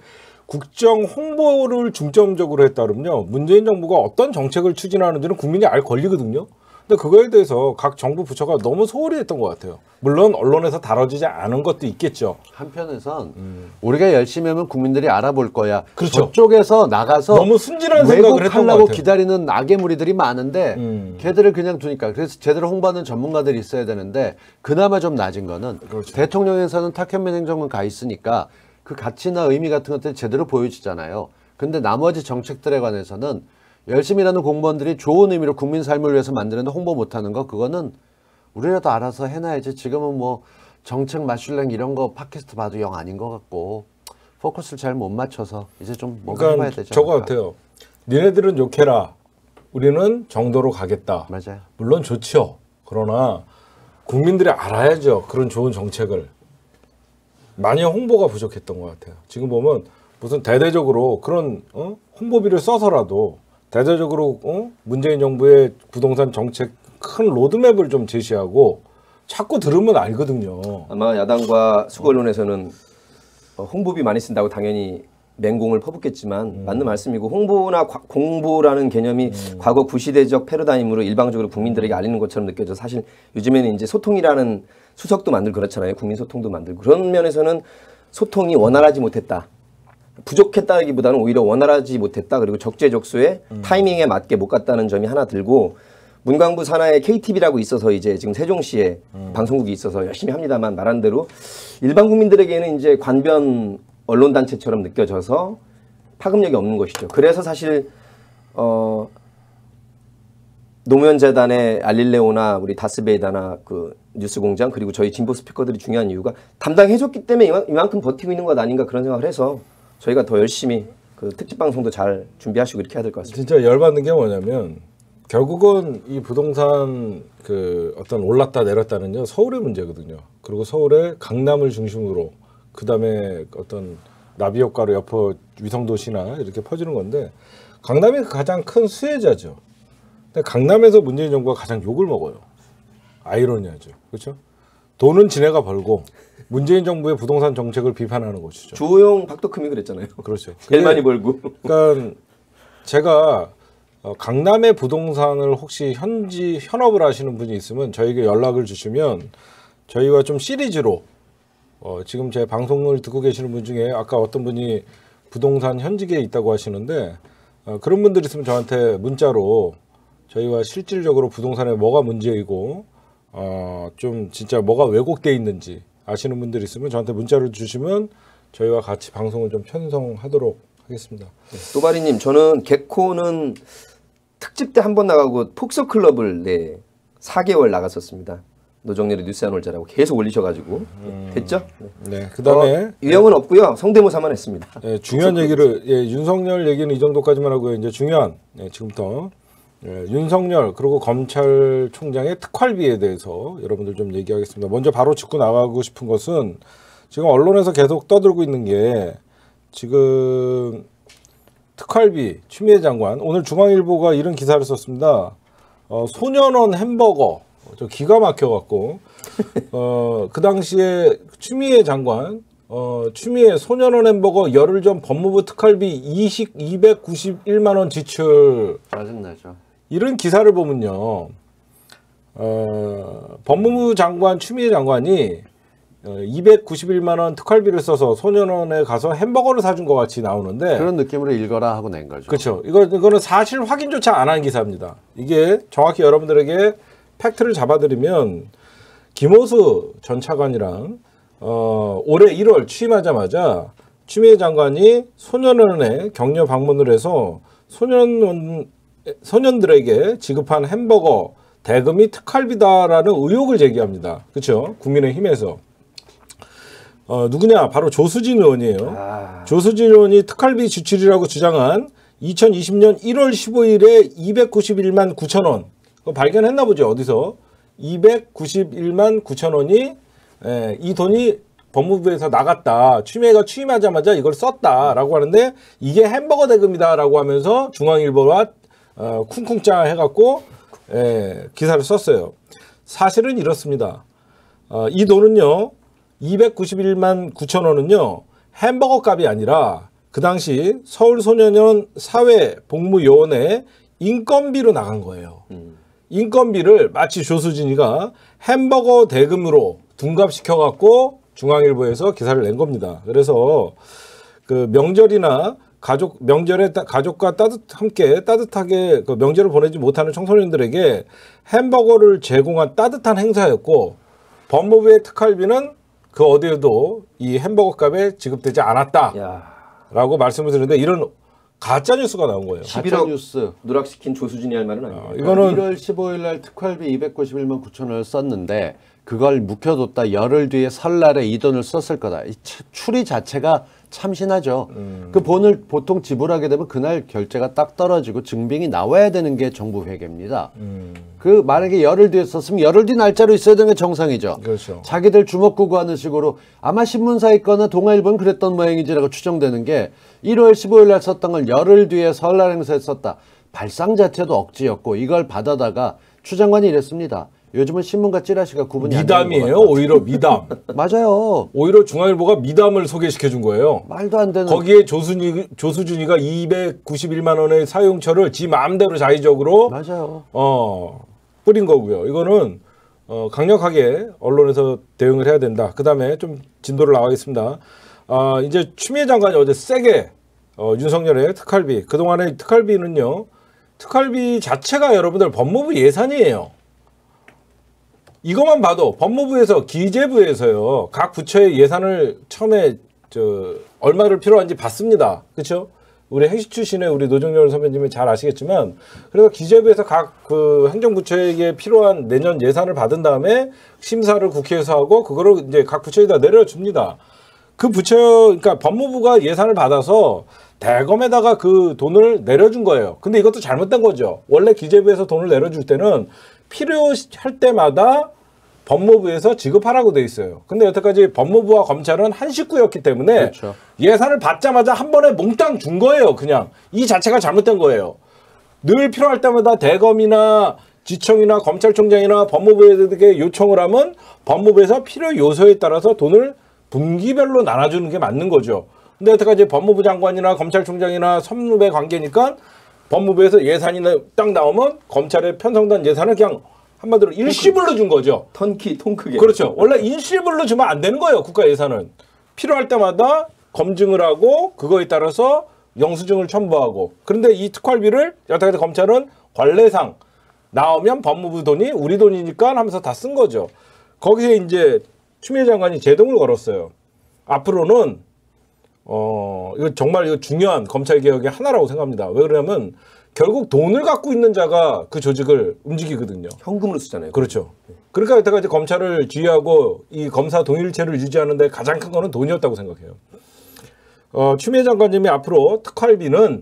국정 홍보를 중점적으로 했다 그러면요. 문재인 정부가 어떤 정책을 추진하는지는 국민이 알 권리거든요. 근데 그거에 대해서 각 정부 부처가 너무 소홀히 했던 것 같아요. 물론 언론에서 다뤄지지 않은 것도 있겠죠. 한편에선 음. 우리가 열심히 하면 국민들이 알아볼 거야. 그렇죠. 저쪽에서 나가서 너무 순진한 생각을 했던 것 왜곡하려고 같아요. 기다리는 악의 무리들이 많은데 음. 걔들을 그냥 두니까. 그래서 제대로 홍보하는 전문가들이 있어야 되는데 그나마 좀 낮은 거는 그렇죠. 대통령에서는 탁현민 행정관 가 있으니까 그 가치나 의미 같은 것들이 제대로 보여지잖아요. 근데 나머지 정책들에 관해서는 열심히 일하는 공무원들이 좋은 의미로 국민 삶을 위해서 만드는데 홍보 못하는 거 그거는 우리라도 알아서 해놔야지. 지금은 뭐 정책 마슐랭 이런 거 팟캐스트 봐도 영 아닌 것 같고 포커스를 잘 못 맞춰서 이제 좀 뭔가 그러니까 해봐야 되죠. 저거 같아요. 니네들은 욕해라. 우리는 정도로 가겠다. 맞아요. 물론 좋죠. 그러나 국민들이 알아야죠. 그런 좋은 정책을. 많이 홍보가 부족했던 것 같아요. 지금 보면 무슨 대대적으로 그런 어? 홍보비를 써서라도 대대적으로 어? 문재인 정부의 부동산 정책 큰 로드맵을 좀 제시하고 자꾸 들으면 알거든요. 아마 야당과 수구 언론에서는 어, 홍보비 많이 쓴다고 당연히 맹공을 퍼붓겠지만 음. 맞는 말씀이고 홍보나 과, 공보라는 개념이 음. 과거 구시대적 패러다임으로 일방적으로 국민들에게 알리는 것처럼 느껴져. 사실 요즘에는 이제 소통이라는 수석도 만들고 그렇잖아요. 국민 소통도 만들고. 그런 면에서는 소통이 원활하지 못했다. 부족했다기보다는 오히려 원활하지 못했다. 그리고 적재적소에 음. 타이밍에 맞게 못 갔다는 점이 하나 들고, 문광부 산하에 케이티비라고 있어서 이제 지금 세종시에 음. 방송국이 있어서 열심히 합니다만, 말한 대로 일반 국민들에게는 이제 관변 언론단체처럼 느껴져서 파급력이 없는 것이죠. 그래서 사실 어 노무현재단의 알릴레오나 우리 다스베이다나 그 뉴스공장 그리고 저희 진보 스피커들이 중요한 이유가 담당해줬기 때문에 이만, 이만큼 버티고 있는 것 아닌가 그런 생각을 해서 저희가 더 열심히 그 특집 방송도 잘 준비하시고 이렇게 해야 될 것 같습니다. 진짜 열받는 게 뭐냐면 결국은 이 부동산 그 어떤 올랐다 내렸다는요 서울의 문제거든요. 그리고 서울의 강남을 중심으로 그 다음에 어떤 나비 효과로 옆에 위성도시나 이렇게 퍼지는 건데 강남이 가장 큰 수혜자죠. 근데 강남에서 문재인 정부가 가장 욕을 먹어요. 아이러니하죠. 그렇죠? 돈은 지네가 벌고 문재인 정부의 부동산 정책을 비판하는 것이죠. 주호영 박덕흠이 그랬잖아요. 그렇죠. 제일 많이 벌고. 그러니까 제가 강남의 부동산을 혹시 현지 현업을 하시는 분이 있으면 저에게 연락을 주시면 저희와 좀 시리즈로 어, 지금 제 방송을 듣고 계시는 분 중에 아까 어떤 분이 부동산 현직에 있다고 하시는데 어, 그런 분들 있으면 저한테 문자로 저희와 실질적으로 부동산에 뭐가 문제이고 어, 좀 진짜 뭐가 왜곡돼 있는지 아시는 분들 있으면 저한테 문자를 주시면 저희와 같이 방송을 좀 편성하도록 하겠습니다. 네, 또바리님, 저는 개코는 특집 때 한 번 나가고 폭서클럽을 네, 사 개월 나갔었습니다. 노정렬의 뉴스 안 올자라고 계속 올리셔가지고 음, 됐죠? 네. 네. 그다음에 어, 유형은 없고요. 성대모사만 했습니다. 네, 중요한 얘기를 예, 윤석열 얘기는 이 정도까지만 하고요. 이제 중요한 예, 지금부터 예, 윤석열 그리고 검찰총장의 특활비에 대해서 여러분들 좀 얘기하겠습니다. 먼저 바로 짚고 나가고 싶은 것은 지금 언론에서 계속 떠들고 있는 게 지금 특활비 추미애 장관 오늘 중앙일보가 이런 기사를 썼습니다. 어, 소년원 햄버거 저 기가 막혀갖고 어, 그 당시에 추미애 장관 어, 추미애 소년원 햄버거 열흘 전 법무부 특활비 이십, 이백구십일만 원 지출 짜증나죠. 이런 기사를 보면요 어, 법무부 장관 추미애 장관이 어, 이백구십일만 원 특활비를 써서 소년원에 가서 햄버거를 사준 것 같이 나오는데 그런 느낌으로 읽어라 하고 낸 거죠. 그렇죠. 이거, 이거는 사실 확인조차 안 한 기사입니다. 이게 정확히 여러분들에게 팩트를 잡아드리면 김호수 전 차관이랑 어, 올해 일월 취임하자마자 추미애 장관이 소년원에 격려 방문을 해서 소년, 소년들에게 지급한 햄버거 대금이 특활비다라는 의혹을 제기합니다. 그렇죠? 국민의힘에서. 어, 누구냐? 바로 조수진 의원이에요. 아... 조수진 의원이 특활비 지출이라고 주장한 이천이십 년 일월 십오일에 이백구십일만 구천 원 그거 발견했나 보죠. 어디서 이백구십일만 구천 원이 에, 이 돈이 법무부에서 나갔다. 추미애가 취임하자마자 이걸 썼다라고 하는데 이게 햄버거 대금이다라고 하면서 중앙일보와 어, 쿵쿵짜 해갖고 에, 기사를 썼어요. 사실은 이렇습니다. 어, 이 돈은요 이백구십일만 구천 원은요 햄버거 값이 아니라 그 당시 서울소년원 사회복무요원에 인건비로 나간 거예요. 음. 인건비를 마치 조수진이가 햄버거 대금으로 둔갑시켜갖고 중앙일보에서 기사를 낸 겁니다. 그래서 그 명절이나 가족 명절에 따, 가족과 따뜻 함께 따뜻하게 그 명절을 보내지 못하는 청소년들에게 햄버거를 제공한 따뜻한 행사였고 법무부의 특활비는 그 어디에도 이 햄버거 값에 지급되지 않았다라고 야. 말씀을 드렸는데 이런 가짜 뉴스가 나온 거예요. 십일억 뉴스. 누락시킨 조수진이 할 말은 아니에요. 아, 이거는 일월 십오일 날 특활비 이백구십일만 구천 원을 썼는데 그걸 묵혀뒀다 열흘 뒤에 설날에 이 돈을 썼을 거다. 이 차- 추리 자체가 참신하죠. 음. 그 돈을 보통 지불하게 되면 그날 결제가 딱 떨어지고 증빙이 나와야 되는 게 정부 회계입니다. 음, 그 만약에 열흘 뒤에 썼으면 열흘 뒤 날짜로 있어야 되는 게 정상이죠. 그렇죠. 자기들 주먹구구 하는 식으로 아마 신문사에 있거나 동아일보는 그랬던 모양이지라고 추정되는 게 일월 십오일 날 썼던 걸 열흘 뒤에 설날 행사에 썼다. 발상 자체도 억지였고 이걸 받아다가 추 장관이 이랬습니다. 요즘은 신문과 찌라시가 구분이 안 되는 미담이에요. 것 같다. 오히려 미담. 맞아요. 오히려 중앙일보가 미담을 소개시켜 준 거예요. 말도 안 되는. 거기에 조순이, 조수준이가 이백구십일만 원의 사용처를 지 마음대로 자의적으로 맞아요. 어, 뿌린 거고요. 이거는 어, 강력하게 언론에서 대응을 해야 된다. 그 다음에 좀 진도를 나가겠습니다. 아, 이제 추미애 장관이 어제 세게 어, 윤석열의 특활비, 그동안의 특활비는요, 특활비 자체가 여러분들 법무부 예산이에요. 이것만 봐도 법무부에서 기재부에서요 각 부처의 예산을 처음에 저 얼마를 필요한지 받습니다. 그렇죠? 우리 행시 출신의 우리 노정열 선배님이 잘 아시겠지만 그래서 기재부에서 각 그 행정부처에게 필요한 내년 예산을 받은 다음에 심사를 국회에서 하고 그거를 이제 각 부처에다 내려줍니다. 그 부처 그러니까 법무부가 예산을 받아서 대검에다가 그 돈을 내려준 거예요. 근데 이것도 잘못된 거죠. 원래 기재부에서 돈을 내려줄 때는 필요할 때마다 법무부에서 지급하라고 돼 있어요. 근데 여태까지 법무부와 검찰은 한 식구였기 때문에 그렇죠. 예산을 받자마자 한 번에 몽땅 준 거예요. 그냥 이 자체가 잘못된 거예요. 늘 필요할 때마다 대검이나 지청이나 검찰총장이나 법무부에게 요청을 하면 법무부에서 필요 요소에 따라서 돈을 분기별로 나눠주는 게 맞는 거죠. 근데 여태까지 법무부 장관이나 검찰총장이나 선후배 관계니까 법무부에서 예산이 딱 나오면 검찰에 편성된 예산을 그냥 한마디로 일시불로 준 거죠. 턴키 통 크게. 그렇죠. 원래 일시불로 주면 안 되는 거예요. 국가 예산은. 필요할 때마다 검증을 하고 그거에 따라서 영수증을 첨부하고. 그런데 이 특활비를 여태까지 검찰은 관례상 나오면 법무부 돈이 우리 돈이니까 하면서 다 쓴 거죠. 거기에 이제 추미애 장관이 제동을 걸었어요. 앞으로는 어 이거 정말 이거 중요한 검찰 개혁의 하나라고 생각합니다. 왜 그러냐면 결국 돈을 갖고 있는 자가 그 조직을 움직이거든요. 현금으로 쓰잖아요. 그렇죠. 그러니까 여태까지 검찰을 지휘하고 이 검사 동일체를 유지하는데 가장 큰 거는 돈이었다고 생각해요. 어, 추미애 장관님이 앞으로 특활비는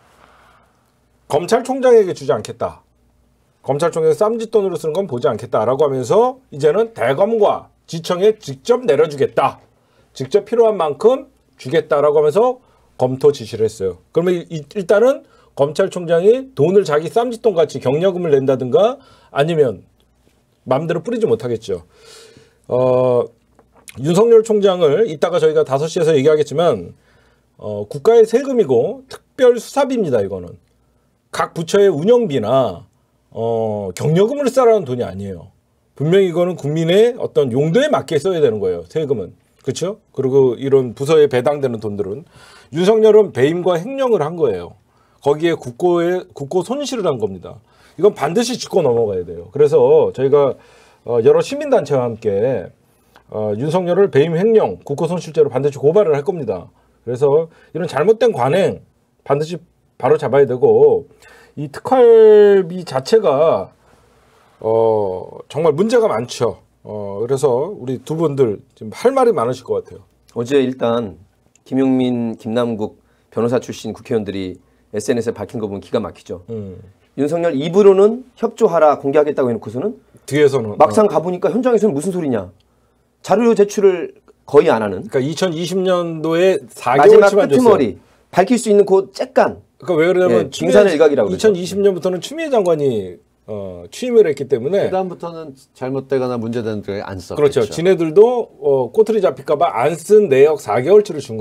검찰총장에게 주지 않겠다. 검찰총장에서 쌈짓돈으로 쓰는 건 보지 않겠다라고 하면서 이제는 대검과 지청에 직접 내려주겠다. 직접 필요한 만큼 주겠다라고 하면서 검토 지시를 했어요. 그러면 이, 일단은 검찰총장이 돈을 자기 쌈짓돈 같이 경력금을 낸다든가 아니면 마음대로 뿌리지 못하겠죠. 어, 윤석열 총장을 이따가 저희가 다섯 시에서 얘기하겠지만 어, 국가의 세금이고 특별 수사비입니다. 이거는 각 부처의 운영비나 어, 경력금을 쓰라는 돈이 아니에요. 분명히 이거는 국민의 어떤 용도에 맞게 써야 되는 거예요. 세금은. 그렇죠? 그리고 이런 부서에 배당되는 돈들은 윤석열은 배임과 횡령을 한 거예요. 거기에 국고에 국고 손실을 한 겁니다. 이건 반드시 짚고 넘어가야 돼요. 그래서 저희가 어, 여러 시민단체와 함께 어, 윤석열을 배임 횡령, 국고 손실죄로 반드시 고발을 할 겁니다. 그래서 이런 잘못된 관행 반드시 바로 잡아야 되고 이 특활비 자체가 어, 정말 문제가 많죠. 어, 그래서 우리 두 분들 지금 할 말이 많으실 것 같아요. 어제 일단 김용민, 김남국 변호사 출신 국회의원들이 에스엔에스에 밝힌 거 보면 기가 막히죠. 음. 윤석열 입으로는 협조하라 공개하겠다고 해놓고서는 뒤에서는 막상 어, 가보니까 현장에서는 무슨 소리냐. 자료 제출을 거의 안 하는. 그러니까 이천이십 년도에 사 마지막 개월치만 줬어요. 끄트머리. 밝힐 수 있는 그 쬐깐. 그러니까 왜 그러냐면 예, 빙산의 일각이라고 그러죠. 이천이십 년부터는 추미애 장관이 어, 취임을 했기 때문에 그다음부터는 잘못되거나 문제되는 데 안 썼겠죠. 그렇죠. 지네들도 어, 꼬투리 잡힐까봐 안 쓴 내역 사 개월치를 준 거예요.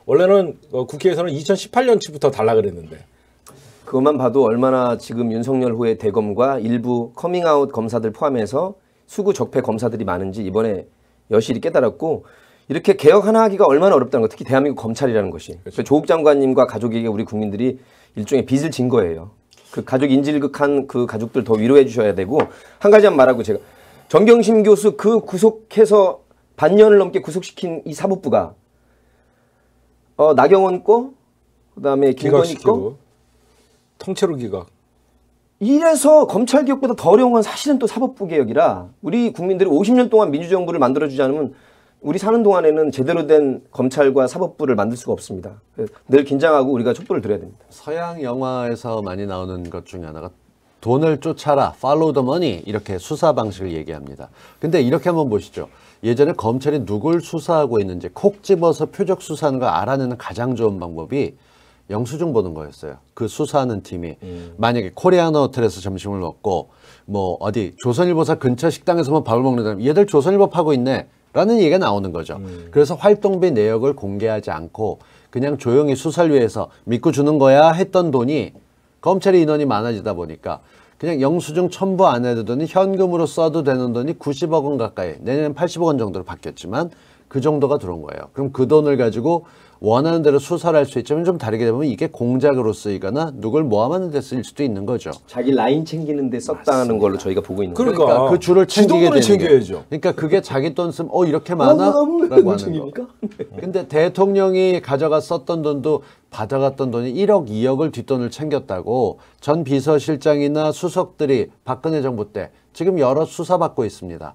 원래는 어, 국회에서는 이천십팔 년치부터 달라 그랬는데. 그것만 봐도 얼마나 지금 윤석열 후의 대검과 일부 커밍아웃 검사들 포함해서 수구 적폐 검사들이 많은지 이번에 여실히 깨달았고, 이렇게 개혁 하나 하기가 얼마나 어렵다는 거, 특히 대한민국 검찰이라는 것이. 그렇죠. 조국 장관님과 가족에게 우리 국민들이 일종의 빚을 진 거예요. 그 가족 인질극한 그 가족들 더 위로해 주셔야 되고, 한 가지만 말하고 제가 정경심 교수 그 구속해서 반년을 넘게 구속시킨 이 사법부가 어, 나경원 거, 그다음에 김건희 거, 통째로 기각. 이래서 검찰 개혁보다 더 어려운 건 사실은 또 사법부 개혁이라, 우리 국민들이 오십 년 동안 민주정부를 만들어주지 않으면 우리 사는 동안에는 제대로 된 검찰과 사법부를 만들 수가 없습니다. 늘 긴장하고 우리가 촛불을 들어야 됩니다. 서양 영화에서 많이 나오는 것 중에 하나가 돈을 쫓아라, follow the money, 이렇게 수사 방식을 얘기합니다. 근데 이렇게 한번 보시죠. 예전에 검찰이 누굴 수사하고 있는지 콕 집어서 표적 수사하는 걸 알아내는 가장 좋은 방법이 영수증 보는 거였어요. 그 수사하는 팀이 음. 만약에 코리아노 호텔에서 점심을 먹고 뭐 어디 조선일보사 근처 식당에서만 밥을 먹는다면 얘들 조선일보 파고 있네 라는 얘기가 나오는 거죠. 음. 그래서 활동비 내역을 공개하지 않고 그냥 조용히 수사를 위해서 믿고 주는 거야 했던 돈이, 검찰의 인원이 많아지다 보니까 그냥 영수증 첨부 안 해도 되는 현금으로 써도 되는 돈이 구십억 원 가까이, 내년엔 팔십억 원 정도로 바뀌었지만 그 정도가 들어온 거예요. 그럼 그 돈을 가지고 원하는 대로 수사를 할 수 있지만 좀 다르게 되면 이게 공작으로 쓰이거나 누굴 모함하는 데 쓰일 수도 있는 거죠. 자기 라인 챙기는 데 썼다는 걸로 저희가 보고 있는 거예요. 그러니까, 그러니까 그 줄을 챙기게 되는 챙겨야죠. 그러니까 그게 자기 돈 쓰면 어 이렇게 많아? 라고 하는 거. 근데 대통령이 가져가 썼던 돈도 받아갔던 돈이 일억, 이억을 뒷돈을 챙겼다고 전 비서실장이나 수석들이 박근혜 정부 때 지금 여러 수사받고 있습니다.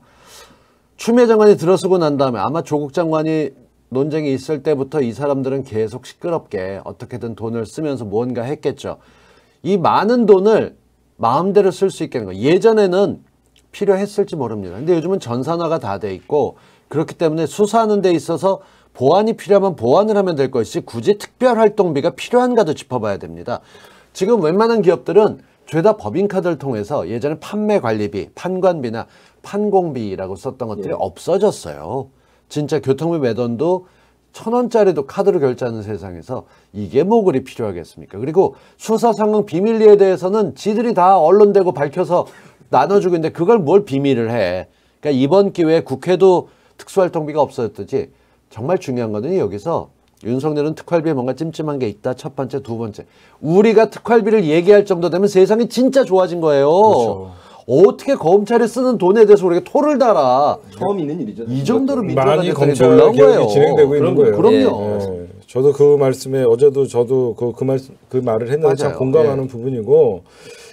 추미애 장관이 들어서고 난 다음에 아마 조국 장관이 논쟁이 있을 때부터 이 사람들은 계속 시끄럽게 어떻게든 돈을 쓰면서 뭔가 했겠죠. 이 많은 돈을 마음대로 쓸 수 있게 하는 거. 예전에는 필요했을지 모릅니다. 근데 요즘은 전산화가 다 돼 있고 그렇기 때문에 수사하는 데 있어서 보안이 필요하면 보안을 하면 될 것이지 굳이 특별활동비가 필요한가도 짚어봐야 됩니다. 지금 웬만한 기업들은 죄다 법인카드를 통해서 예전에 판매관리비, 판관비나 판공비라고 썼던 것들이 예. 없어졌어요. 진짜 교통비 매돈도 천 원짜리도 카드로 결제하는 세상에서 이게 뭐 그리 필요하겠습니까? 그리고 수사 상황 비밀리에 대해서는 지들이 다 언론대고 밝혀서 나눠주고 있는데 그걸 뭘 비밀을 해. 그러니까 이번 기회에 국회도 특수활동비가 없어졌듯이 정말 중요한 거는 여기서 윤석열은 특활비에 뭔가 찜찜한 게 있다. 첫 번째, 두 번째. 우리가 특활비를 얘기할 정도 되면 세상이 진짜 좋아진 거예요. 그렇죠. 어떻게 검찰이 쓰는 돈에 대해서 우리가 토를 달아. 처음 있는 일이죠. 이 정도로 민주화가 많이 됐다는 게 검찰 놀라운 개혁이 거예요. 진행되고 있는 거예요. 그럼요. 예. 저도 그 말씀에 어제도 저도 그, 그, 말, 그 말을 했는데 맞아요. 참 공감하는 예. 부분이고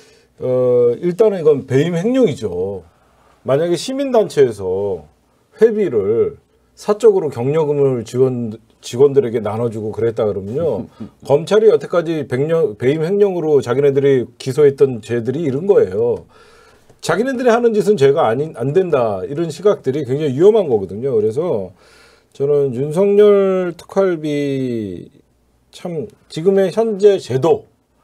어, 일단은 이건 배임 행령이죠. 만약에 시민단체에서 회비를 사적으로 경력금을 직원, 직원들에게 나눠주고 그랬다 그러면요. 검찰이 여태까지 백령, 배임 행령으로 자기네들이 기소했던 죄들이 이런 거예요. 자기네들이 하는 짓은 죄가 아닌, 안 된다. 이런 시각들이 굉장히 위험한 거거든요. 그래서 저는 윤석열 특활비 참 지금의 현재 제도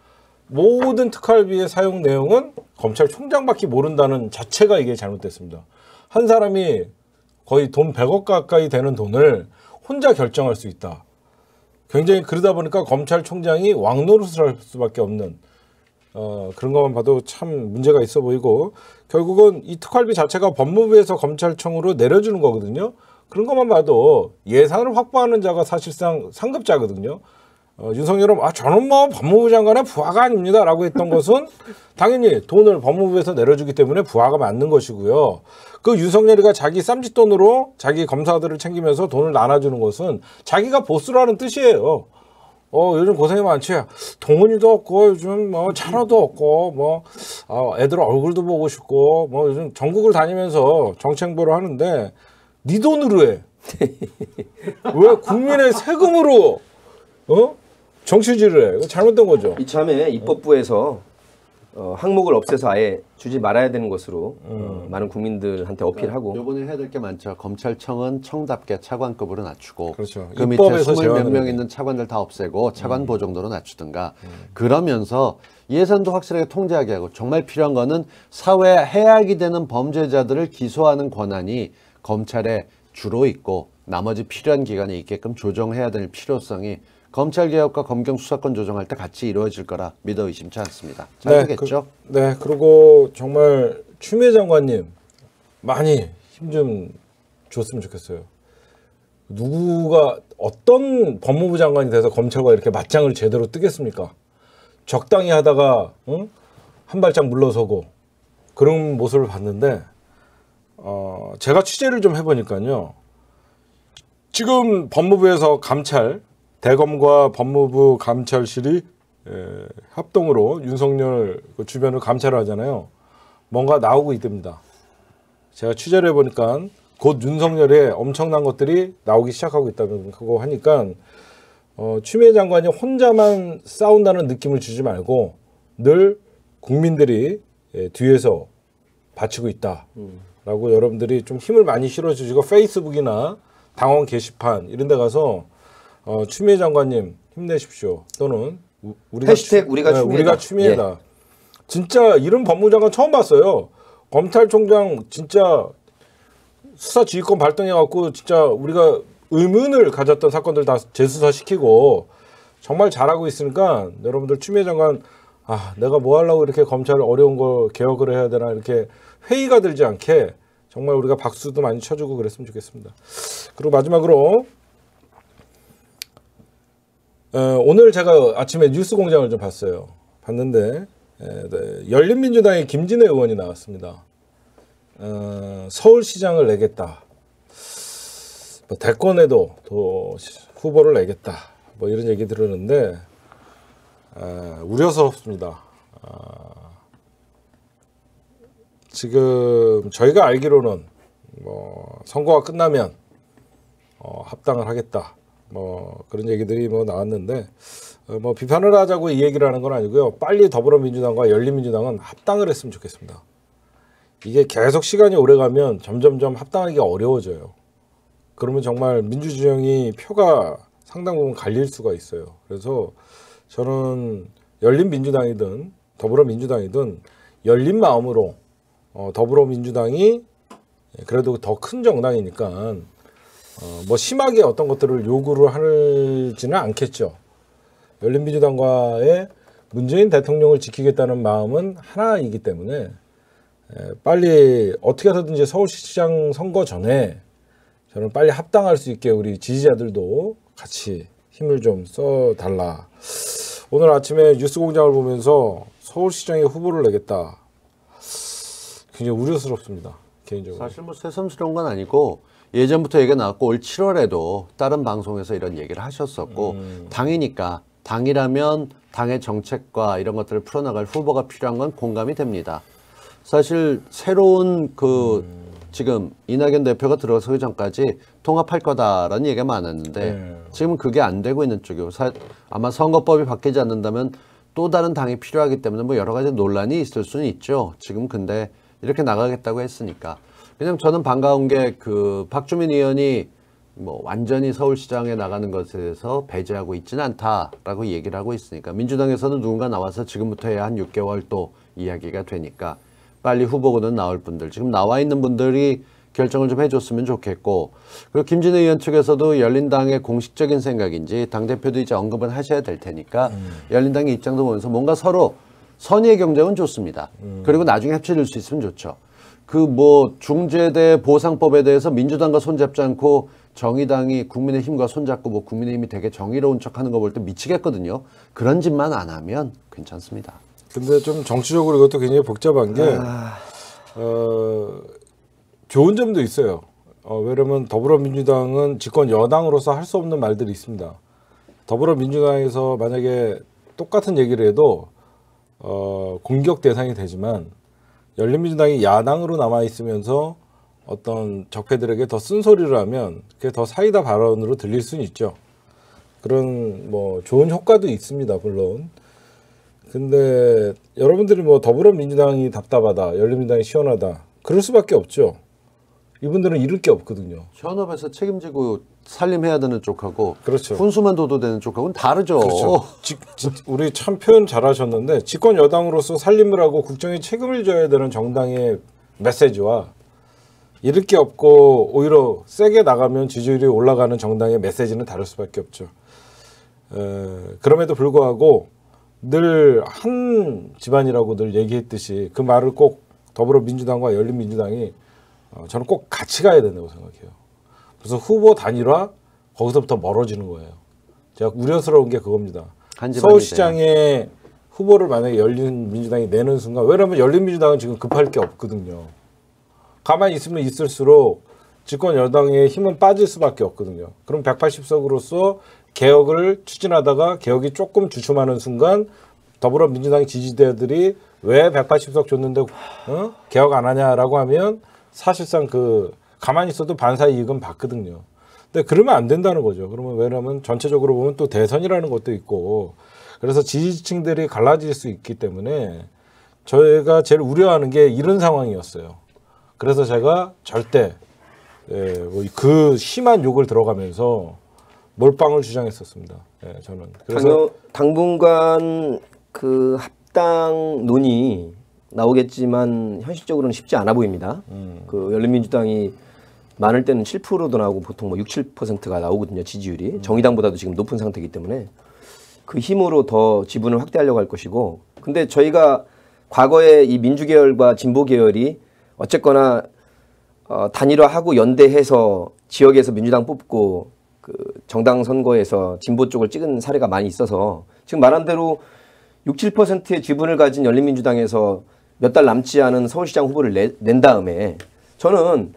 모든 특활비의 사용 내용은 검찰총장밖에 모른다는 자체가 이게 잘못됐습니다. 한 사람이 거의 돈 백억 가까이 되는 돈을 혼자 결정할 수 있다. 굉장히 그러다 보니까 검찰총장이 왕노릇을 할 수밖에 없는 어, 그런 것만 봐도 참 문제가 있어 보이고 결국은 이 특활비 자체가 법무부에서 검찰청으로 내려주는 거거든요. 그런 것만 봐도 예산을 확보하는 자가 사실상 상급자거든요. 어, 윤석열은 아 저는 뭐 법무부 장관의 부하가 아닙니다 라고 했던 것은 당연히 돈을 법무부에서 내려주기 때문에 부하가 맞는 것이고요. 그 윤석열이가 자기 쌈짓돈으로 자기 검사들을 챙기면서 돈을 나눠주는 것은 자기가 보스라는 뜻이에요. 어 요즘 고생이 많지. 동훈이도 없고 요즘 뭐 찬호도 없고 뭐 어, 애들 얼굴도 보고 싶고 뭐 요즘 전국을 다니면서 정치행보를 하는데 네 돈으로 해. 왜 국민의 세금으로 어? 정치질을 해. 이거 잘못된 거죠. 이참에 입법부에서 어, 항목을 없애서 아예 주지 말아야 되는 것으로 음. 어, 많은 국민들한테 어필하고. 그러니까 이번에 해야 될 게 많죠. 검찰청은 청답게 차관급으로 낮추고 그렇죠. 그 밑에 스물 몇 명 있는 차관들 다 없애고 차관 음. 보정도로 낮추든가 음. 그러면서 예산도 확실하게 통제하게 하고 정말 필요한 거는 사회 해악이 되는 범죄자들을 기소하는 권한이 검찰에 주로 있고 나머지 필요한 기관에 있게끔 조정해야 될 필요성이 검찰개혁과 검경 수사권 조정할 때 같이 이루어질 거라 믿어 의심치 않습니다. 잘 되겠죠? 그, 네, 그리고 정말 추미애 장관님 많이 힘 좀 줬으면 좋겠어요. 누구가 어떤 법무부 장관이 돼서 검찰과 이렇게 맞짱을 제대로 뜨겠습니까? 적당히 하다가 응? 한 발짝 물러서고 그런 모습을 봤는데 어, 제가 취재를 좀 해보니까요. 지금 법무부에서 감찰, 대검과 법무부 감찰실이 에, 합동으로 윤석열 그 주변을 감찰을 하잖아요. 뭔가 나오고 있답니다. 제가 취재를 해보니까 곧 윤석열의 엄청난 것들이 나오기 시작하고 있다는 거 하니까 어, 추미애 장관이 혼자만 싸운다는 느낌을 주지 말고 늘 국민들이 예, 뒤에서 바치고 있다라고 음. 여러분들이 좀 힘을 많이 실어주시고 페이스북이나 당원 게시판 이런 데 가서 어, 추미애 장관님 힘내십시오. 또는 우, 우리가 해시태그 우리가 네, 추미애다. 우리가 추미애다. 예. 진짜 이런 법무부 장관 처음 봤어요. 검찰총장 진짜 수사지휘권 발동해갖고 진짜 우리가 의문을 가졌던 사건들 다 재수사시키고 정말 잘하고 있으니까 여러분들 추미애 장관 아 내가 뭐 하려고 이렇게 검찰 어려운 거 개혁을 해야 되나 이렇게 회의가 들지 않게 정말 우리가 박수도 많이 쳐주고 그랬으면 좋겠습니다. 그리고 마지막으로 어, 오늘 제가 아침에 뉴스공장을 좀 봤어요. 봤는데 에, 네, 열린민주당의 김진애 의원이 나왔습니다. 어, 서울시장을 내겠다. 뭐 대권에도 또 후보를 내겠다. 뭐 이런 얘기 들었는데 에, 우려스럽습니다. 어, 지금 저희가 알기로는 뭐 선거가 끝나면 어, 합당을 하겠다. 뭐 그런 얘기들이 뭐 나왔는데 어, 뭐 비판을 하자고 이 얘기를 하는 건 아니고요. 빨리 더불어민주당과 열린민주당은 합당을 했으면 좋겠습니다. 이게 계속 시간이 오래가면 점점점 합당하기가 어려워져요. 그러면 정말 민주주의이 표가 상당 부분 갈릴 수가 있어요. 그래서 저는 열린민주당이든 더불어민주당이든 열린 마음으로 어, 더불어민주당이 그래도 더 큰 정당이니까 어, 뭐 심하게 어떤 것들을 요구를 하지는 않겠죠. 열린민주당과의 문재인 대통령을 지키겠다는 마음은 하나이기 때문에 빨리 어떻게 하든지 서울시장 선거 전에 저는 빨리 합당할 수 있게 우리 지지자들도 같이 힘을 좀 써달라. 오늘 아침에 뉴스공장을 보면서 서울시장에 후보를 내겠다. 굉장히 우려스럽습니다. 개인적으로. 사실 뭐 새삼스러운 건 아니고 예전부터 얘기가 나왔고 올 칠월에도 다른 방송에서 이런 얘기를 하셨었고 음. 당이니까 당이라면 당의 정책과 이런 것들을 풀어나갈 후보가 필요한 건 공감이 됩니다. 사실 새로운 그 음. 지금 이낙연 대표가 들어서기 전까지 통합할 거다라는 얘기가 많았는데 네. 지금은 그게 안 되고 있는 쪽이고 사, 아마 선거법이 바뀌지 않는다면 또 다른 당이 필요하기 때문에 뭐 여러 가지 논란이 있을 수는 있죠. 지금 근데 이렇게 나가겠다고 했으니까. 왜냐면 저는 반가운 게 그 박주민 의원이 뭐 완전히 서울시장에 나가는 것에 대해서 배제하고 있지는 않다라고 얘기를 하고 있으니까 민주당에서는 누군가 나와서 지금부터 해야 한 육 개월 또 이야기가 되니까 빨리 후보군은 나올 분들 지금 나와 있는 분들이 결정을 좀 해줬으면 좋겠고 그리고 김진애 의원 측에서도 열린당의 공식적인 생각인지 당대표도 이제 언급은 하셔야 될 테니까 음. 열린당의 입장도 보면서 뭔가 서로 선의의 경쟁은 좋습니다. 음. 그리고 나중에 합쳐질 수 있으면 좋죠. 그 뭐 중재대 보상법에 대해서 민주당과 손잡지 않고 정의당이 국민의힘과 손잡고 뭐 국민의힘이 되게 정의로운 척하는 거 볼 때 미치겠거든요. 그런 짓만 안 하면 괜찮습니다. 근데 좀 정치적으로 이것도 굉장히 복잡한 게 아... 어, 좋은 점도 있어요. 어, 왜냐면 더불어민주당은 집권 여당으로서 할 수 없는 말들이 있습니다. 더불어민주당에서 만약에 똑같은 얘기를 해도 어, 공격 대상이 되지만 열린민주당이 야당으로 남아있으면서 어떤 적폐들에게 더 쓴소리를 하면 그게 더 사이다 발언으로 들릴 수는 있죠. 그런 뭐 좋은 효과도 있습니다. 물론. 근데 여러분들이 뭐 더불어민주당이 답답하다, 열린민주당이 시원하다 그럴 수밖에 없죠. 이분들은 잃을 게 없거든요. 현업에서 책임지고 살림해야 되는 쪽하고 그렇죠. 훈수만 둬도 되는 쪽하고는 다르죠. 그렇죠. 지, 지, 우리 참 표현 잘하셨는데 집권 여당으로서 살림을 하고 국정에 책임을 져야 되는 정당의 메시지와 잃을 게 없고 오히려 세게 나가면 지지율이 올라가는 정당의 메시지는 다를 수밖에 없죠. 에, 그럼에도 불구하고 늘 한 집안이라고 늘 얘기했듯이 그 말을 꼭 더불어민주당과 열린민주당이 어, 저는 꼭 같이 가야 된다고 생각해요. 그래서 후보 단일화 거기서부터 멀어지는 거예요. 제가 우려스러운 게 그겁니다. 서울시장에 후보를 만약에 열린민주당이 내는 순간, 왜냐하면 열린민주당은 지금 급할 게 없거든요. 가만히 있으면 있을수록 집권 여당의 힘은 빠질 수밖에 없거든요. 그럼 백팔십 석으로서 개혁을 추진하다가 개혁이 조금 주춤하는 순간 더불어민주당 지지자들이 왜 백팔십 석 줬는데 어? 개혁 안 하냐라고 하면 사실상 그 가만히 있어도 반사 이익은 받거든요. 근데 그러면 안 된다는 거죠. 그러면 왜냐하면 전체적으로 보면 또 대선이라는 것도 있고 그래서 지지층들이 갈라질 수 있기 때문에 저희가 제일 우려하는 게 이런 상황이었어요. 그래서 제가 절대 예, 뭐 그 심한 욕을 들어가면서 몰빵을 주장했었습니다. 예, 저는 그래서 당연, 당분간 그 합당 논의 나오겠지만 현실적으로는 쉽지 않아 보입니다. 음. 그 열린민주당이 많을 때는 칠 퍼센트도 나오고 보통 뭐 육, 칠 퍼센트가 나오거든요. 지지율이. 음. 정의당보다도 지금 높은 상태이기 때문에 그 힘으로 더 지분을 확대하려고 할 것이고, 근데 저희가 과거에 이 민주계열과 진보계열이 어쨌거나 어, 단일화하고 연대해서 지역에서 민주당 뽑고 그 정당 선거에서 진보 쪽을 찍은 사례가 많이 있어서 지금 말한 대로 육, 칠 퍼센트의 지분을 가진 열린민주당에서 몇 달 남지 않은 서울시장 후보를 내, 낸 다음에 저는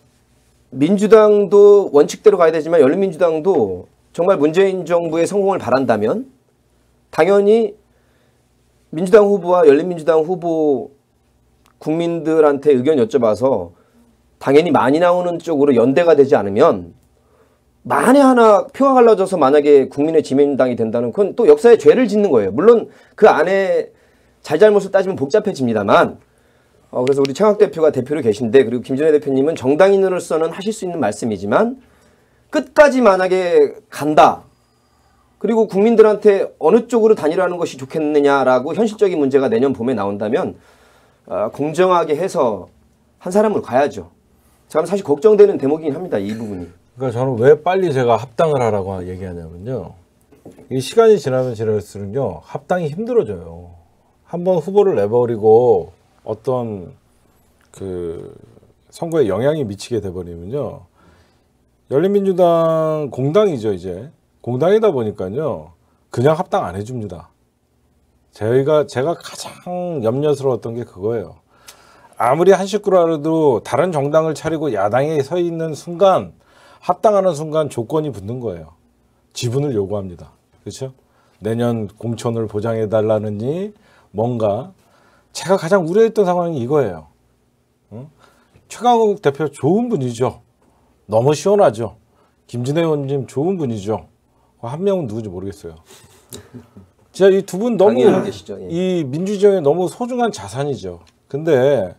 민주당도 원칙대로 가야 되지만 열린민주당도 정말 문재인 정부의 성공을 바란다면 당연히 민주당 후보와 열린민주당 후보 국민들한테 의견 여쭤봐서 당연히 많이 나오는 쪽으로 연대가 되지 않으면 만에 하나 표가 갈라져서 만약에 국민의 지민당이 된다는 그건 또 역사에 죄를 짓는 거예요. 물론 그 안에 잘잘못을 따지면 복잡해집니다만 어, 그래서 우리 최강욱 대표가 대표로 계신데 그리고 김진애 대표님은 정당인으로서는 하실 수 있는 말씀이지만 끝까지 만약에 간다. 그리고 국민들한테 어느 쪽으로 단일화하는 것이 좋겠느냐라고 현실적인 문제가 내년 봄에 나온다면 어, 공정하게 해서 한 사람으로 가야죠. 저는 사실 걱정되는 대목이긴 합니다. 이 부분이. 그러니까 저는 왜 빨리 제가 합당을 하라고 얘기하냐면요. 이 시간이 지나면 지날수록요. 합당이 힘들어져요. 한번 후보를 내버리고 어떤 그 선거에 영향이 미치게 돼버리면요. 열린민주당 공당이죠, 이제. 공당이다 보니까요. 그냥 합당 안 해줍니다. 저희가, 제가 가장 염려스러웠던 게 그거예요. 아무리 한 식구라도 다른 정당을 차리고 야당에 서 있는 순간, 합당하는 순간 조건이 붙는 거예요. 지분을 요구합니다. 그렇죠? 내년 공천을 보장해달라느니 뭔가 제가 가장 우려했던 상황이 이거예요. 어? 최강욱 대표 좋은 분이죠. 너무 시원하죠. 김진애 의원님 좋은 분이죠. 한 명은 누군지 모르겠어요. 진짜 이 두 분 너무 계시죠, 예. 이 민주주의의 너무 소중한 자산이죠. 근데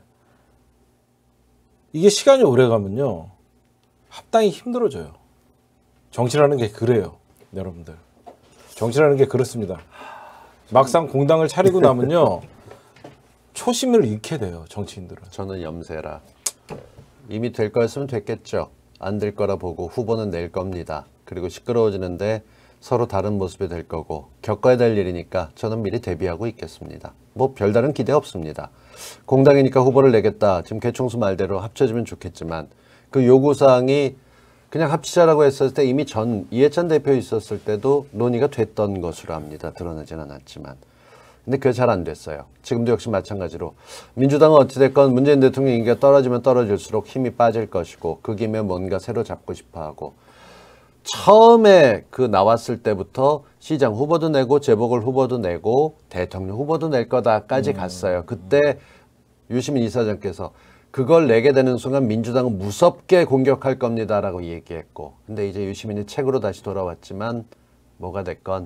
이게 시간이 오래가면요. 합당이 힘들어져요. 정치라는 게 그래요. 여러분들. 정치라는 게 그렇습니다. 막상 공당을 차리고 나면요. 초심을 잃게 돼요. 정치인들은. 저는 염세라. 이미 될 거였으면 됐겠죠. 안 될 거라 보고 후보는 낼 겁니다. 그리고 시끄러워지는데 서로 다른 모습이 될 거고 겪어야 될 일이니까 저는 미리 대비하고 있겠습니다. 뭐 별다른 기대 없습니다. 공당이니까 후보를 내겠다. 지금 개총수 말대로 합쳐지면 좋겠지만 그 요구사항이 그냥 합치자라고 했을 때 이미 전 이해찬 대표 있었을 때도 논의가 됐던 것으로 압니다. 드러나진 않았지만. 근데 그게 잘 안 됐어요. 지금도 역시 마찬가지로 민주당은 어찌됐건 문재인 대통령 인기가 떨어지면 떨어질수록 힘이 빠질 것이고 그 김에 뭔가 새로 잡고 싶어하고 처음에 그 나왔을 때부터 시장 후보도 내고 재보궐 후보도 내고 대통령 후보도 낼 거다까지 음. 갔어요. 그때 유시민 이사장께서 그걸 내게 되는 순간 민주당은 무섭게 공격할 겁니다라고 얘기했고 근데 이제 유시민이 책으로 다시 돌아왔지만 뭐가 됐건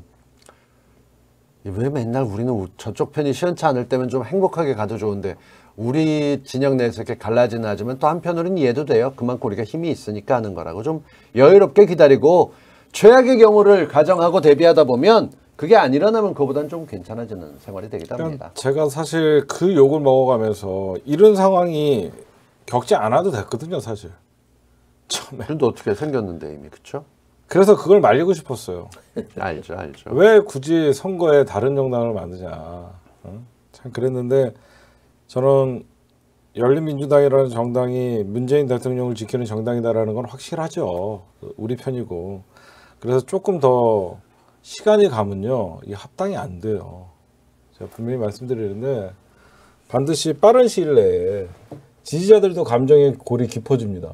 왜 맨날 우리는 저쪽 편이 시원치 않을 때면 좀 행복하게 가도 좋은데 우리 진영 내에서 이렇게 갈라지는 하지만 또 한편으로는 이해도 돼요. 그만큼 우리가 힘이 있으니까 하는 거라고 좀 여유롭게 기다리고 최악의 경우를 가정하고 대비하다 보면 그게 안 일어나면 그보다는 좀 괜찮아지는 생활이 되기도 합니다. 제가 사실 그 욕을 먹어가면서 이런 상황이 겪지 않아도 됐거든요, 사실. 처음에. 그런데 어떻게 생겼는데 이미 그렇죠? 그래서 그걸 말리고 싶었어요. 알죠, 알죠. 왜 굳이 선거에 다른 정당을 만드냐. 어? 참 그랬는데 저는 열린민주당이라는 정당이 문재인 대통령을 지키는 정당이다라는 건 확실하죠. 우리 편이고. 그래서 조금 더 시간이 가면요. 이 합당이 안 돼요. 제가 분명히 말씀드리는데 반드시 빠른 시일 내에 지지자들도 감정의 골이 깊어집니다.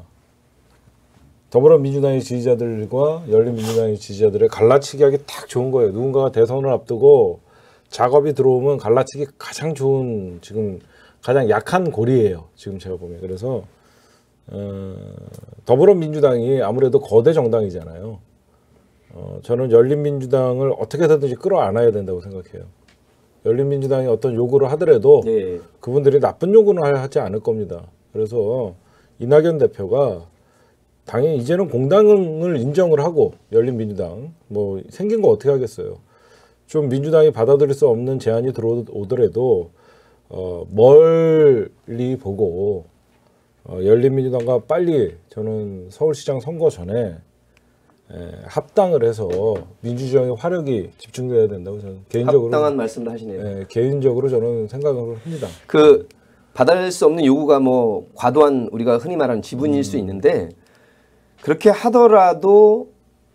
더불어민주당의 지지자들과 열린민주당의 지지자들의 갈라치기 하기 딱 좋은 거예요. 누군가가 대선을 앞두고 작업이 들어오면 갈라치기 가장 좋은 지금 가장 약한 고리예요. 지금 제가 보면. 그래서 어, 더불어민주당이 아무래도 거대 정당이잖아요. 어, 저는 열린민주당을 어떻게 해서든지 끌어안아야 된다고 생각해요. 열린민주당이 어떤 요구를 하더라도 네. 그분들이 나쁜 요구는 하지 않을 겁니다. 그래서 이낙연 대표가 당연히 이제는 공당을 인정을 하고 열린민주당 뭐 생긴 거 어떻게 하겠어요. 좀 민주당이 받아들일 수 없는 제안이 들어오더라도 어, 멀리 보고 어, 열린민주당과 빨리 저는 서울시장 선거 전에 에, 합당을 해서 민주주의의 화력이 집중돼야 된다고 저는 개인적으로 합당한 말씀을 하시네요. 에, 개인적으로 저는 생각을 합니다. 그 받아들일 수 없는 요구가 뭐 과도한 우리가 흔히 말하는 지분일 음. 수 있는데 그렇게 하더라도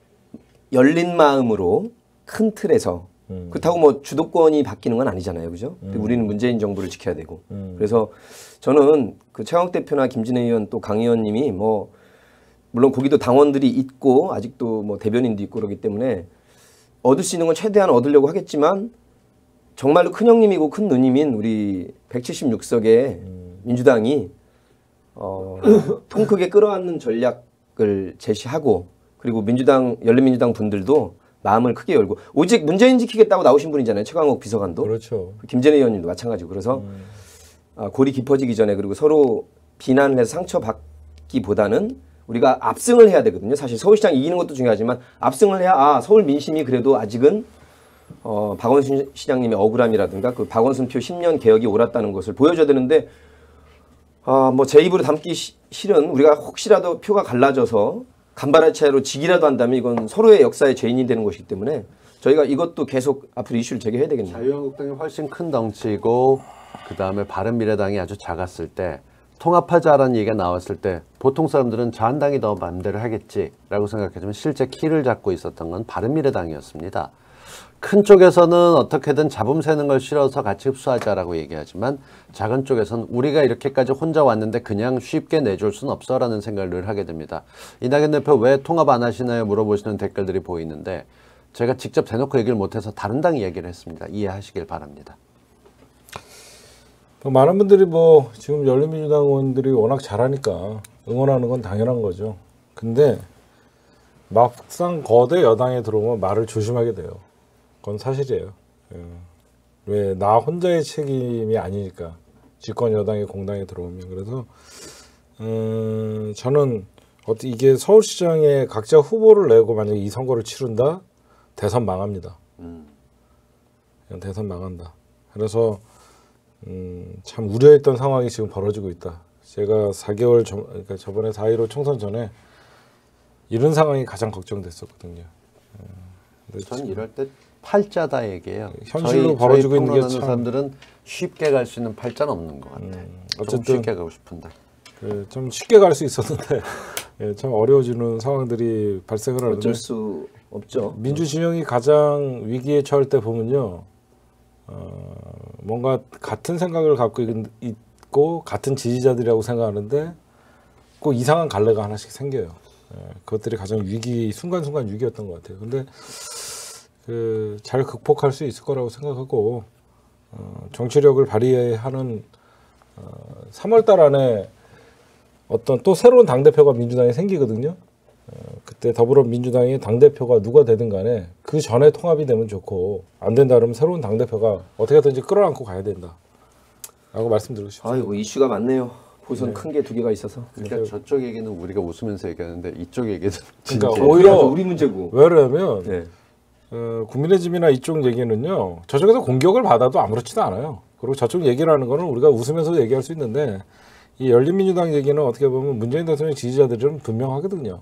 열린 마음으로 큰 틀에서 음. 그렇다고 뭐 주도권이 바뀌는 건 아니잖아요, 그죠? 근데 우리는 문재인 정부를 지켜야 되고 음. 그래서 저는 그 최강욱 대표나 김진애 의원 또 강 의원님이 뭐 물론 거기도 당원들이 있고 아직도 뭐 대변인도 있고 그러기 때문에 얻을 수 있는 건 최대한 얻으려고 하겠지만 정말로 큰 형님이고 큰 누님인 우리 백칠십육 석의 음. 민주당이 어, 통 크게 끌어안는 전략을 제시하고 그리고 민주당 열린민주당 분들도 마음을 크게 열고 오직 문재인 지키겠다고 나오신 분이잖아요. 최강욱 비서관도. 그렇죠. 김진애 의원님도 마찬가지고 그래서 음. 아, 골이 깊어지기 전에 그리고 서로 비난을 해서 상처받기보다는 우리가 압승을 해야 되거든요. 사실 서울시장 이기는 것도 중요하지만 압승을 해야 아 서울 민심이 그래도 아직은 어, 박원순 시장님의 억울함이라든가 그 박원순 표 십 년 개혁이 옳았다는 것을 보여줘야 되는데 아, 뭐 제 입으로 담기 시, 싫은 우리가 혹시라도 표가 갈라져서 간발의 차이로 지기라도 한다면 이건 서로의 역사의 죄인이 되는 것이기 때문에 저희가 이것도 계속 앞으로 이슈를 제기해야 되겠네요. 자유한국당이 훨씬 큰 덩치고 그 다음에 바른미래당이 아주 작았을 때 통합하자라는 얘기가 나왔을 때 보통 사람들은 자한당이 더 마음대로 하겠지라고 생각했지만 실제 키를 잡고 있었던 건 바른미래당이었습니다. 큰 쪽에서는 어떻게든 잡음 새는 걸 싫어서 같이 흡수하자라고 얘기하지만 작은 쪽에서는 우리가 이렇게까지 혼자 왔는데 그냥 쉽게 내줄 순 없어라는 생각을 늘 하게 됩니다. 이낙연 대표 왜 통합 안 하시나요? 물어보시는 댓글들이 보이는데 제가 직접 대놓고 얘기를 못해서 다른 당 이야기를 했습니다. 이해하시길 바랍니다. 많은 분들이 뭐 지금 열린민주당 의원들이 워낙 잘하니까 응원하는 건 당연한 거죠. 근데 막상 거대 여당에 들어오면 말을 조심하게 돼요. 그건 사실이에요. 왜 나 혼자의 책임이 아니니까 집권 여당이 공당에 들어오면 그래서 음, 저는 어떻게 이게 서울시장에 각자 후보를 내고 만약에 이 선거를 치른다 대선 망합니다. 음. 대선 망한다. 그래서 음, 참 우려했던 상황이 지금 벌어지고 있다. 제가 사 개월 전, 그러니까 저번에 사 일오 총선 전에 이런 상황이 가장 걱정됐었거든요. 저는 이럴 때 팔자다 얘기예요. 현실로 저희, 벌어지고 저희 있는 게 평론하는 참- 사람들은 쉽게 갈 수 있는 팔자는 없는 것 같아. 음, 좀 어쨌든 쉽게 가고 싶은데. 그, 좀 쉽게 갈 수 있었는데 예, 참 어려워지는 상황들이 발생을 하는데 어쩔 수 없죠. 민주 진영이 가장 위기에 처할 때 보면요, 어, 뭔가 같은 생각을 갖고 있- 있고 같은 지지자들이라고 생각하는데 꼭 이상한 갈래가 하나씩 생겨요. 예, 그것들이 가장 위기 순간순간 위기였던 것 같아요. 근데 그 잘 극복할 수 있을 거라고 생각하고 어, 정치력을 발휘하는 어, 삼월 달 안에 어떤 또 새로운 당 대표가 민주당에 생기거든요. 어, 그때 더불어민주당의 당 대표가 누가 되든 간에 그 전에 통합이 되면 좋고 안 된다 그러면 새로운 당 대표가 어떻게든지 끌어안고 가야 된다라고 말씀드리고 싶습니다. 아이고 이슈가 많네요. 보선 큰 게 두 개가 있어서. 그러니까 저쪽 얘기는 우리가 웃으면서 얘기하는데 이쪽 얘기는 그러니까 진짜 오히려 우리 문제고. 왜 그러냐면 네. 어, 국민의힘이나 이쪽 얘기는요, 저쪽에서 공격을 받아도 아무렇지도 않아요. 그리고 저쪽 얘기를 하는 거는 우리가 웃으면서 얘기할 수 있는데 이 열린민주당 얘기는 어떻게 보면 문재인 대통령 지지자들은 분명하거든요.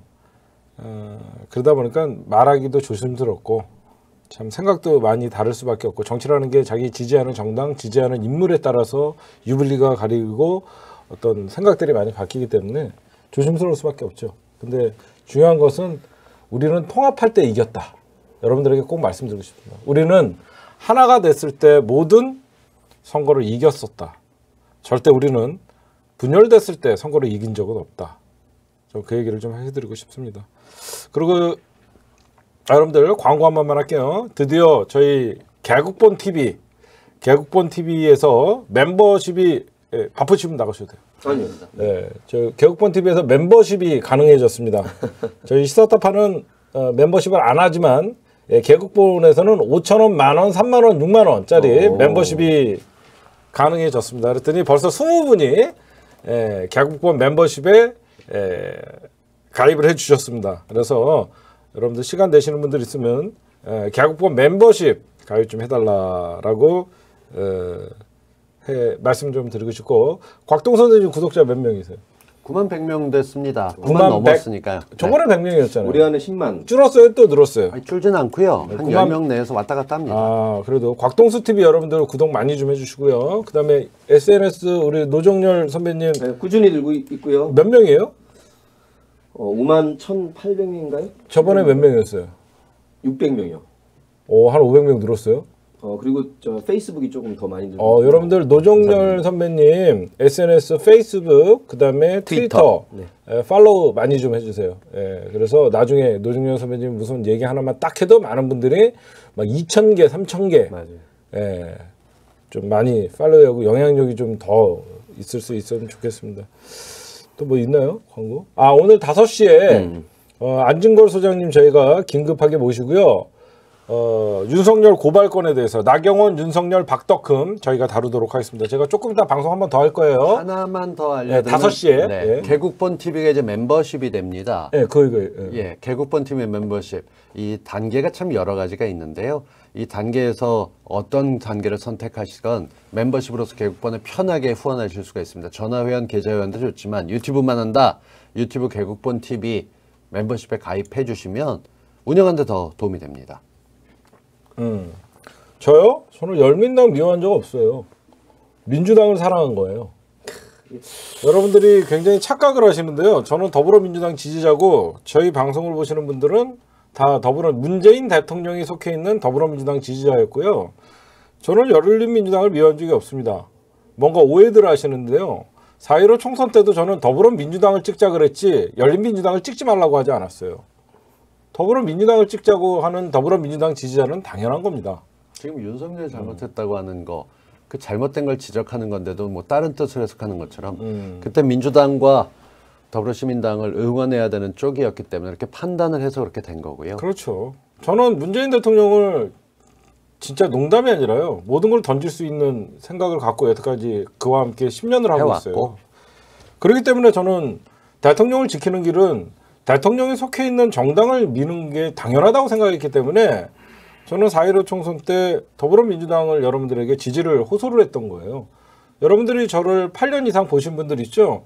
어, 그러다 보니까 말하기도 조심스럽고 참 생각도 많이 다를 수밖에 없고 정치라는 게 자기 지지하는 정당, 지지하는 인물에 따라서 유불리가 가리고 어떤 생각들이 많이 바뀌기 때문에 조심스러울 수밖에 없죠. 근데 중요한 것은 우리는 통합할 때 이겼다. 여러분들에게 꼭 말씀드리고 싶습니다. 우리는 하나가 됐을 때 모든 선거를 이겼었다. 절대 우리는 분열됐을 때 선거를 이긴 적은 없다. 저 그 얘기를 좀 해드리고 싶습니다. 그리고 여러분들 광고 한 번만 할게요. 드디어 저희 개국본 티비, 개국본 티비에서 멤버십이 예, 바쁘시면 나가셔도 돼요. 아닙니다. 네, 저 개국본 티비에서 멤버십이 가능해졌습니다. 저희 시사타파는 어, 멤버십을 안 하지만 예, 개국본에서는 오천 원, 만 원, 삼만 원, 육만 원짜리 오. 멤버십이 가능해졌습니다. 그랬더니 벌써 이십 분이 예, 개국본 멤버십에 예, 가입을 해주셨습니다. 그래서 여러분들 시간 되시는 분들 있으면 예, 개국본 멤버십 가입 좀 해달라라고 어, 해, 말씀 좀 드리고 싶고 곽동 선생님 구독자 몇 명이세요? 구만 백 명 됐습니다. 구만 구만 넘었으니까요. 저번에 백 명이었잖아요. 우리 안에 십만. 줄었어요? 또 늘었어요? 아니, 줄진 않고요. 한 구만- 열 명 내에서 왔다 갔다 합니다. 아, 그래도 곽동수 티비 여러분들 구독 많이 좀 해주시고요. 그 다음에 에스엔에스 우리 노정열 선배님 네, 꾸준히 들고 있- 있고요. 몇 명이에요? 어, 오만 천팔백 명인가요? 저번에 몇 명이었어요? 육백 명이요. 오, 한 오백 명 늘었어요? 어, 그리고 저 페이스북이 조금 더 많이 들고 어, 있고요. 여러분들 노정열 선배님 에스엔에스, 페이스북, 그 다음에 트위터, 트위터. 네. 에, 팔로우 많이 좀 해주세요. 예, 그래서 나중에 노정열 선배님 무슨 얘기 하나만 딱 해도 많은 분들이 막 이천 개, 삼천 개, 맞아요. 예, 좀 많이 팔로우하고 영향력이 좀 더 있을 수 있으면 좋겠습니다. 또 뭐 있나요? 광고? 아, 오늘 다섯 시에 음. 어, 안진걸 소장님 저희가 긴급하게 모시고요. 어, 윤석열 고발건에 대해서 나경원, 윤석열, 박덕흠 저희가 다루도록 하겠습니다. 제가 조금 이따 방송 한 번 더 할 거예요. 하나만 더 알려드리면 네, 다섯 시에. 네, 예. 개국본 티비가 이제 멤버십이 됩니다. 예, 그 이거. 예. 예, 개국본 티비 멤버십. 이 단계가 참 여러 가지가 있는데요. 이 단계에서 어떤 단계를 선택하시건 멤버십으로서 개국본에 편하게 후원하실 수가 있습니다. 전화회원, 계좌회원도 좋지만 유튜브만 한다. 유튜브 개국본 티비 멤버십에 가입해 주시면 운영하는 데 더 도움이 됩니다. 음. 저요? 저는 열민당 미워한 적 없어요. 민주당을 사랑한 거예요. 여러분들이 굉장히 착각을 하시는데요. 저는 더불어민주당 지지자고 저희 방송을 보시는 분들은 다 더불어 문재인 대통령이 속해 있는 더불어민주당 지지자였고요. 저는 열린민주당을 미워한 적이 없습니다. 뭔가 오해들 하시는데요. 사 일오 총선 때도 저는 더불어민주당을 찍자 그랬지 열린민주당을 찍지 말라고 하지 않았어요. 더불어민주당을 찍자고 하는 더불어민주당 지지자는 당연한 겁니다. 지금 윤석열이 잘못했다고 하는 거, 그 잘못된 걸 지적하는 건데도 뭐 다른 뜻을 해석하는 것처럼 음. 그때 민주당과 더불어시민당을 응원해야 되는 쪽이었기 때문에 이렇게 판단을 해서 그렇게 된 거고요. 그렇죠. 저는 문재인 대통령을 진짜 농담이 아니라요. 모든 걸 던질 수 있는 생각을 갖고 여태까지 그와 함께 십 년을 하고 해왔고. 있어요. 그렇기 때문에 저는 대통령을 지키는 길은 대통령이 속해 있는 정당을 미는 게 당연하다고 생각했기 때문에 저는 사 일오 총선 때 더불어민주당을 여러분들에게 지지를 호소를 했던 거예요. 여러분들이 저를 팔 년 이상 보신 분들 있죠?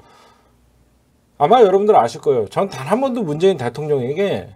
아마 여러분들 아실 거예요. 전 단 한 번도 문재인 대통령에게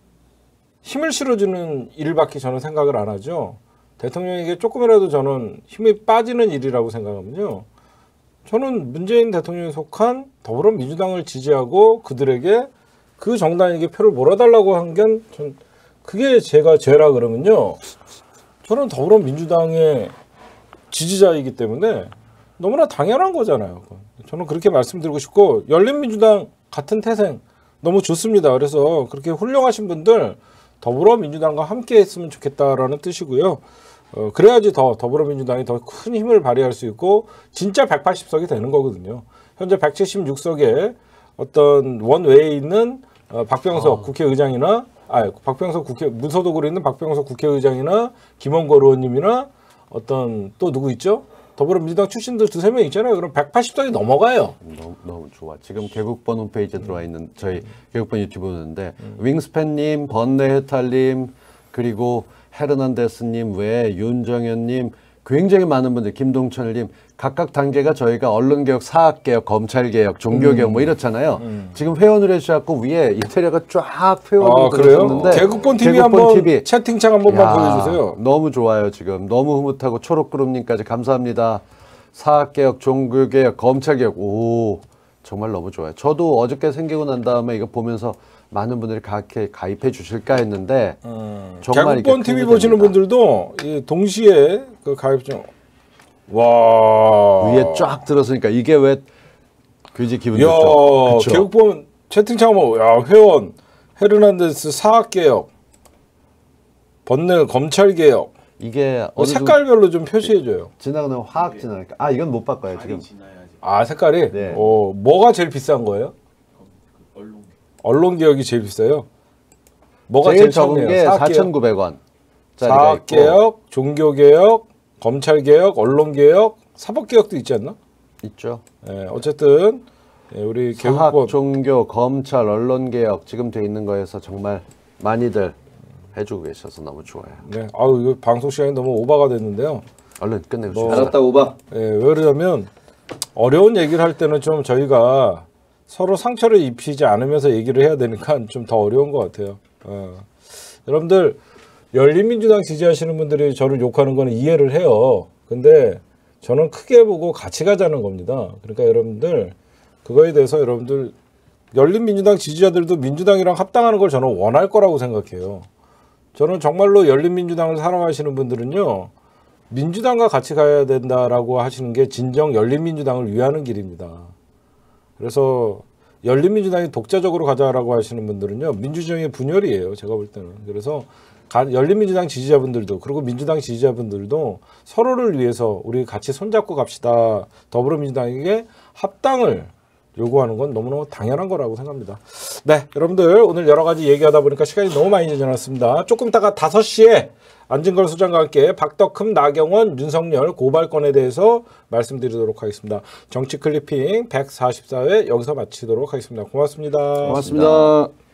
힘을 실어주는 일밖에 저는 생각을 안 하죠. 대통령에게 조금이라도 저는 힘이 빠지는 일이라고 생각하면요. 저는 문재인 대통령에 속한 더불어민주당을 지지하고 그들에게 그 정당에게 표를 몰아달라고 한 게 전 그게 제가 죄라 그러면요. 저는 더불어민주당의 지지자이기 때문에 너무나 당연한 거잖아요. 저는 그렇게 말씀드리고 싶고 열린민주당 같은 태생 너무 좋습니다. 그래서 그렇게 훌륭하신 분들 더불어민주당과 함께 했으면 좋겠다라는 뜻이고요. 어, 그래야지 더 더불어민주당이 더 큰 힘을 발휘할 수 있고 진짜 백팔십 석이 되는 거거든요. 현재 백칠십육 석에 어떤 원외에 있는 어, 박병석 어. 국회의장이나 아 박병석 국회 무소속으로 있는 박병석 국회의장이나 김원걸 의원님이나 어떤 또 누구 있죠? 더불어민주당 출신들 두세 명 있잖아요. 그럼 백팔십 석이 넘어가요. 너무, 너무 좋아. 지금 개국본 홈페이지에 들어와 있는 저희 개국본 유튜브인데 윙스팬님, 번뇌해탈님, 그리고 헤르난데스님 외에 윤정현님, 굉장히 많은 분들 김동철님 각각 단계가 저희가 언론개혁, 사학개혁, 검찰개혁, 종교개혁 음. 뭐 이렇잖아요. 음. 지금 회원을 해주셔서 위에 이태리가 쫙 회원으로 아, 그래요? 들어섰는데 개국본 티비 개국본 한번 티비. 채팅창 한 번만 야, 보여주세요. 너무 좋아요 지금. 너무 흐뭇하고 초록그룹님까지 감사합니다. 사학개혁, 종교개혁, 검찰개혁. 오 정말 너무 좋아요. 저도 어저께 생기고 난 다음에 이거 보면서 많은 분들이 가입해, 가입해 주실까 했는데 음. 정말 개국본 이게 티비 큰 보시는 됩니다. 분들도 이 동시에 그 가입 좀 와. 위에 쫙 들었으니까 이게 왜 그지 기분 야, 좋죠. 그쵸? 개국본 채팅창 뭐, 야, 회원, 헤르난데스 사학개혁, 번뇌 검찰개혁, 이게 뭐 어느 정도 색깔별로 좀 표시해줘요. 지나가는 화학 지나니까 아 이건 못 바꿔요 지금. 아, 색깔이? 네. 어, 뭐가 제일 비싼 거예요? 언론개혁이 제일 비싸요? 뭐가 제일 제일 적은 적은 게 사학개혁, 사천구백 원. 사학개혁, 종교개혁, 검찰개혁, 언론개혁, 사법개혁도 있지 않나? 있죠. 예, 어쨌든 예, 우리 사학, 개국본 종교, 검찰, 언론개혁 지금 돼 있는 거에서 정말 많이들 해주고 계셔서 너무 좋아요. 네, 아우 이거 방송 시간이 너무 오버가 됐는데요. 얼른 끝내고 뭐, 싶습니다. 알았다 오바. 예, 왜 그러냐면 어려운 얘기를 할 때는 좀 저희가 서로 상처를 입히지 않으면서 얘기를 해야 되니까 좀 더 어려운 것 같아요. 어. 여러분들 열린민주당 지지하시는 분들이 저를 욕하는 거는 이해를 해요. 근데 저는 크게 보고 같이 가자는 겁니다. 그러니까 여러분들 그거에 대해서 여러분들 열린민주당 지지자들도 민주당이랑 합당하는 걸 저는 원할 거라고 생각해요. 저는 정말로 열린민주당을 사랑하시는 분들은요. 민주당과 같이 가야 된다라고 하시는 게 진정 열린민주당을 위하는 길입니다. 그래서 열린민주당이 독자적으로 가자라고 하시는 분들은요. 민주주의의 분열이에요. 제가 볼 때는. 그래서 가, 열린민주당 지지자분들도 그리고 민주당 지지자분들도 서로를 위해서 우리 같이 손잡고 갑시다. 더불어민주당에게 합당을 요구하는 건 너무너무 당연한 거라고 생각합니다. 네, 여러분들 오늘 여러 가지 얘기하다 보니까 시간이 너무 많이 지났습니다. 조금 있다가 다섯 시에 안진걸 소장과 함께 박덕흠, 나경원, 윤석열 고발건에 대해서 말씀드리도록 하겠습니다. 정치 클리핑 백사십사 회 여기서 마치도록 하겠습니다. 고맙습니다. 고맙습니다.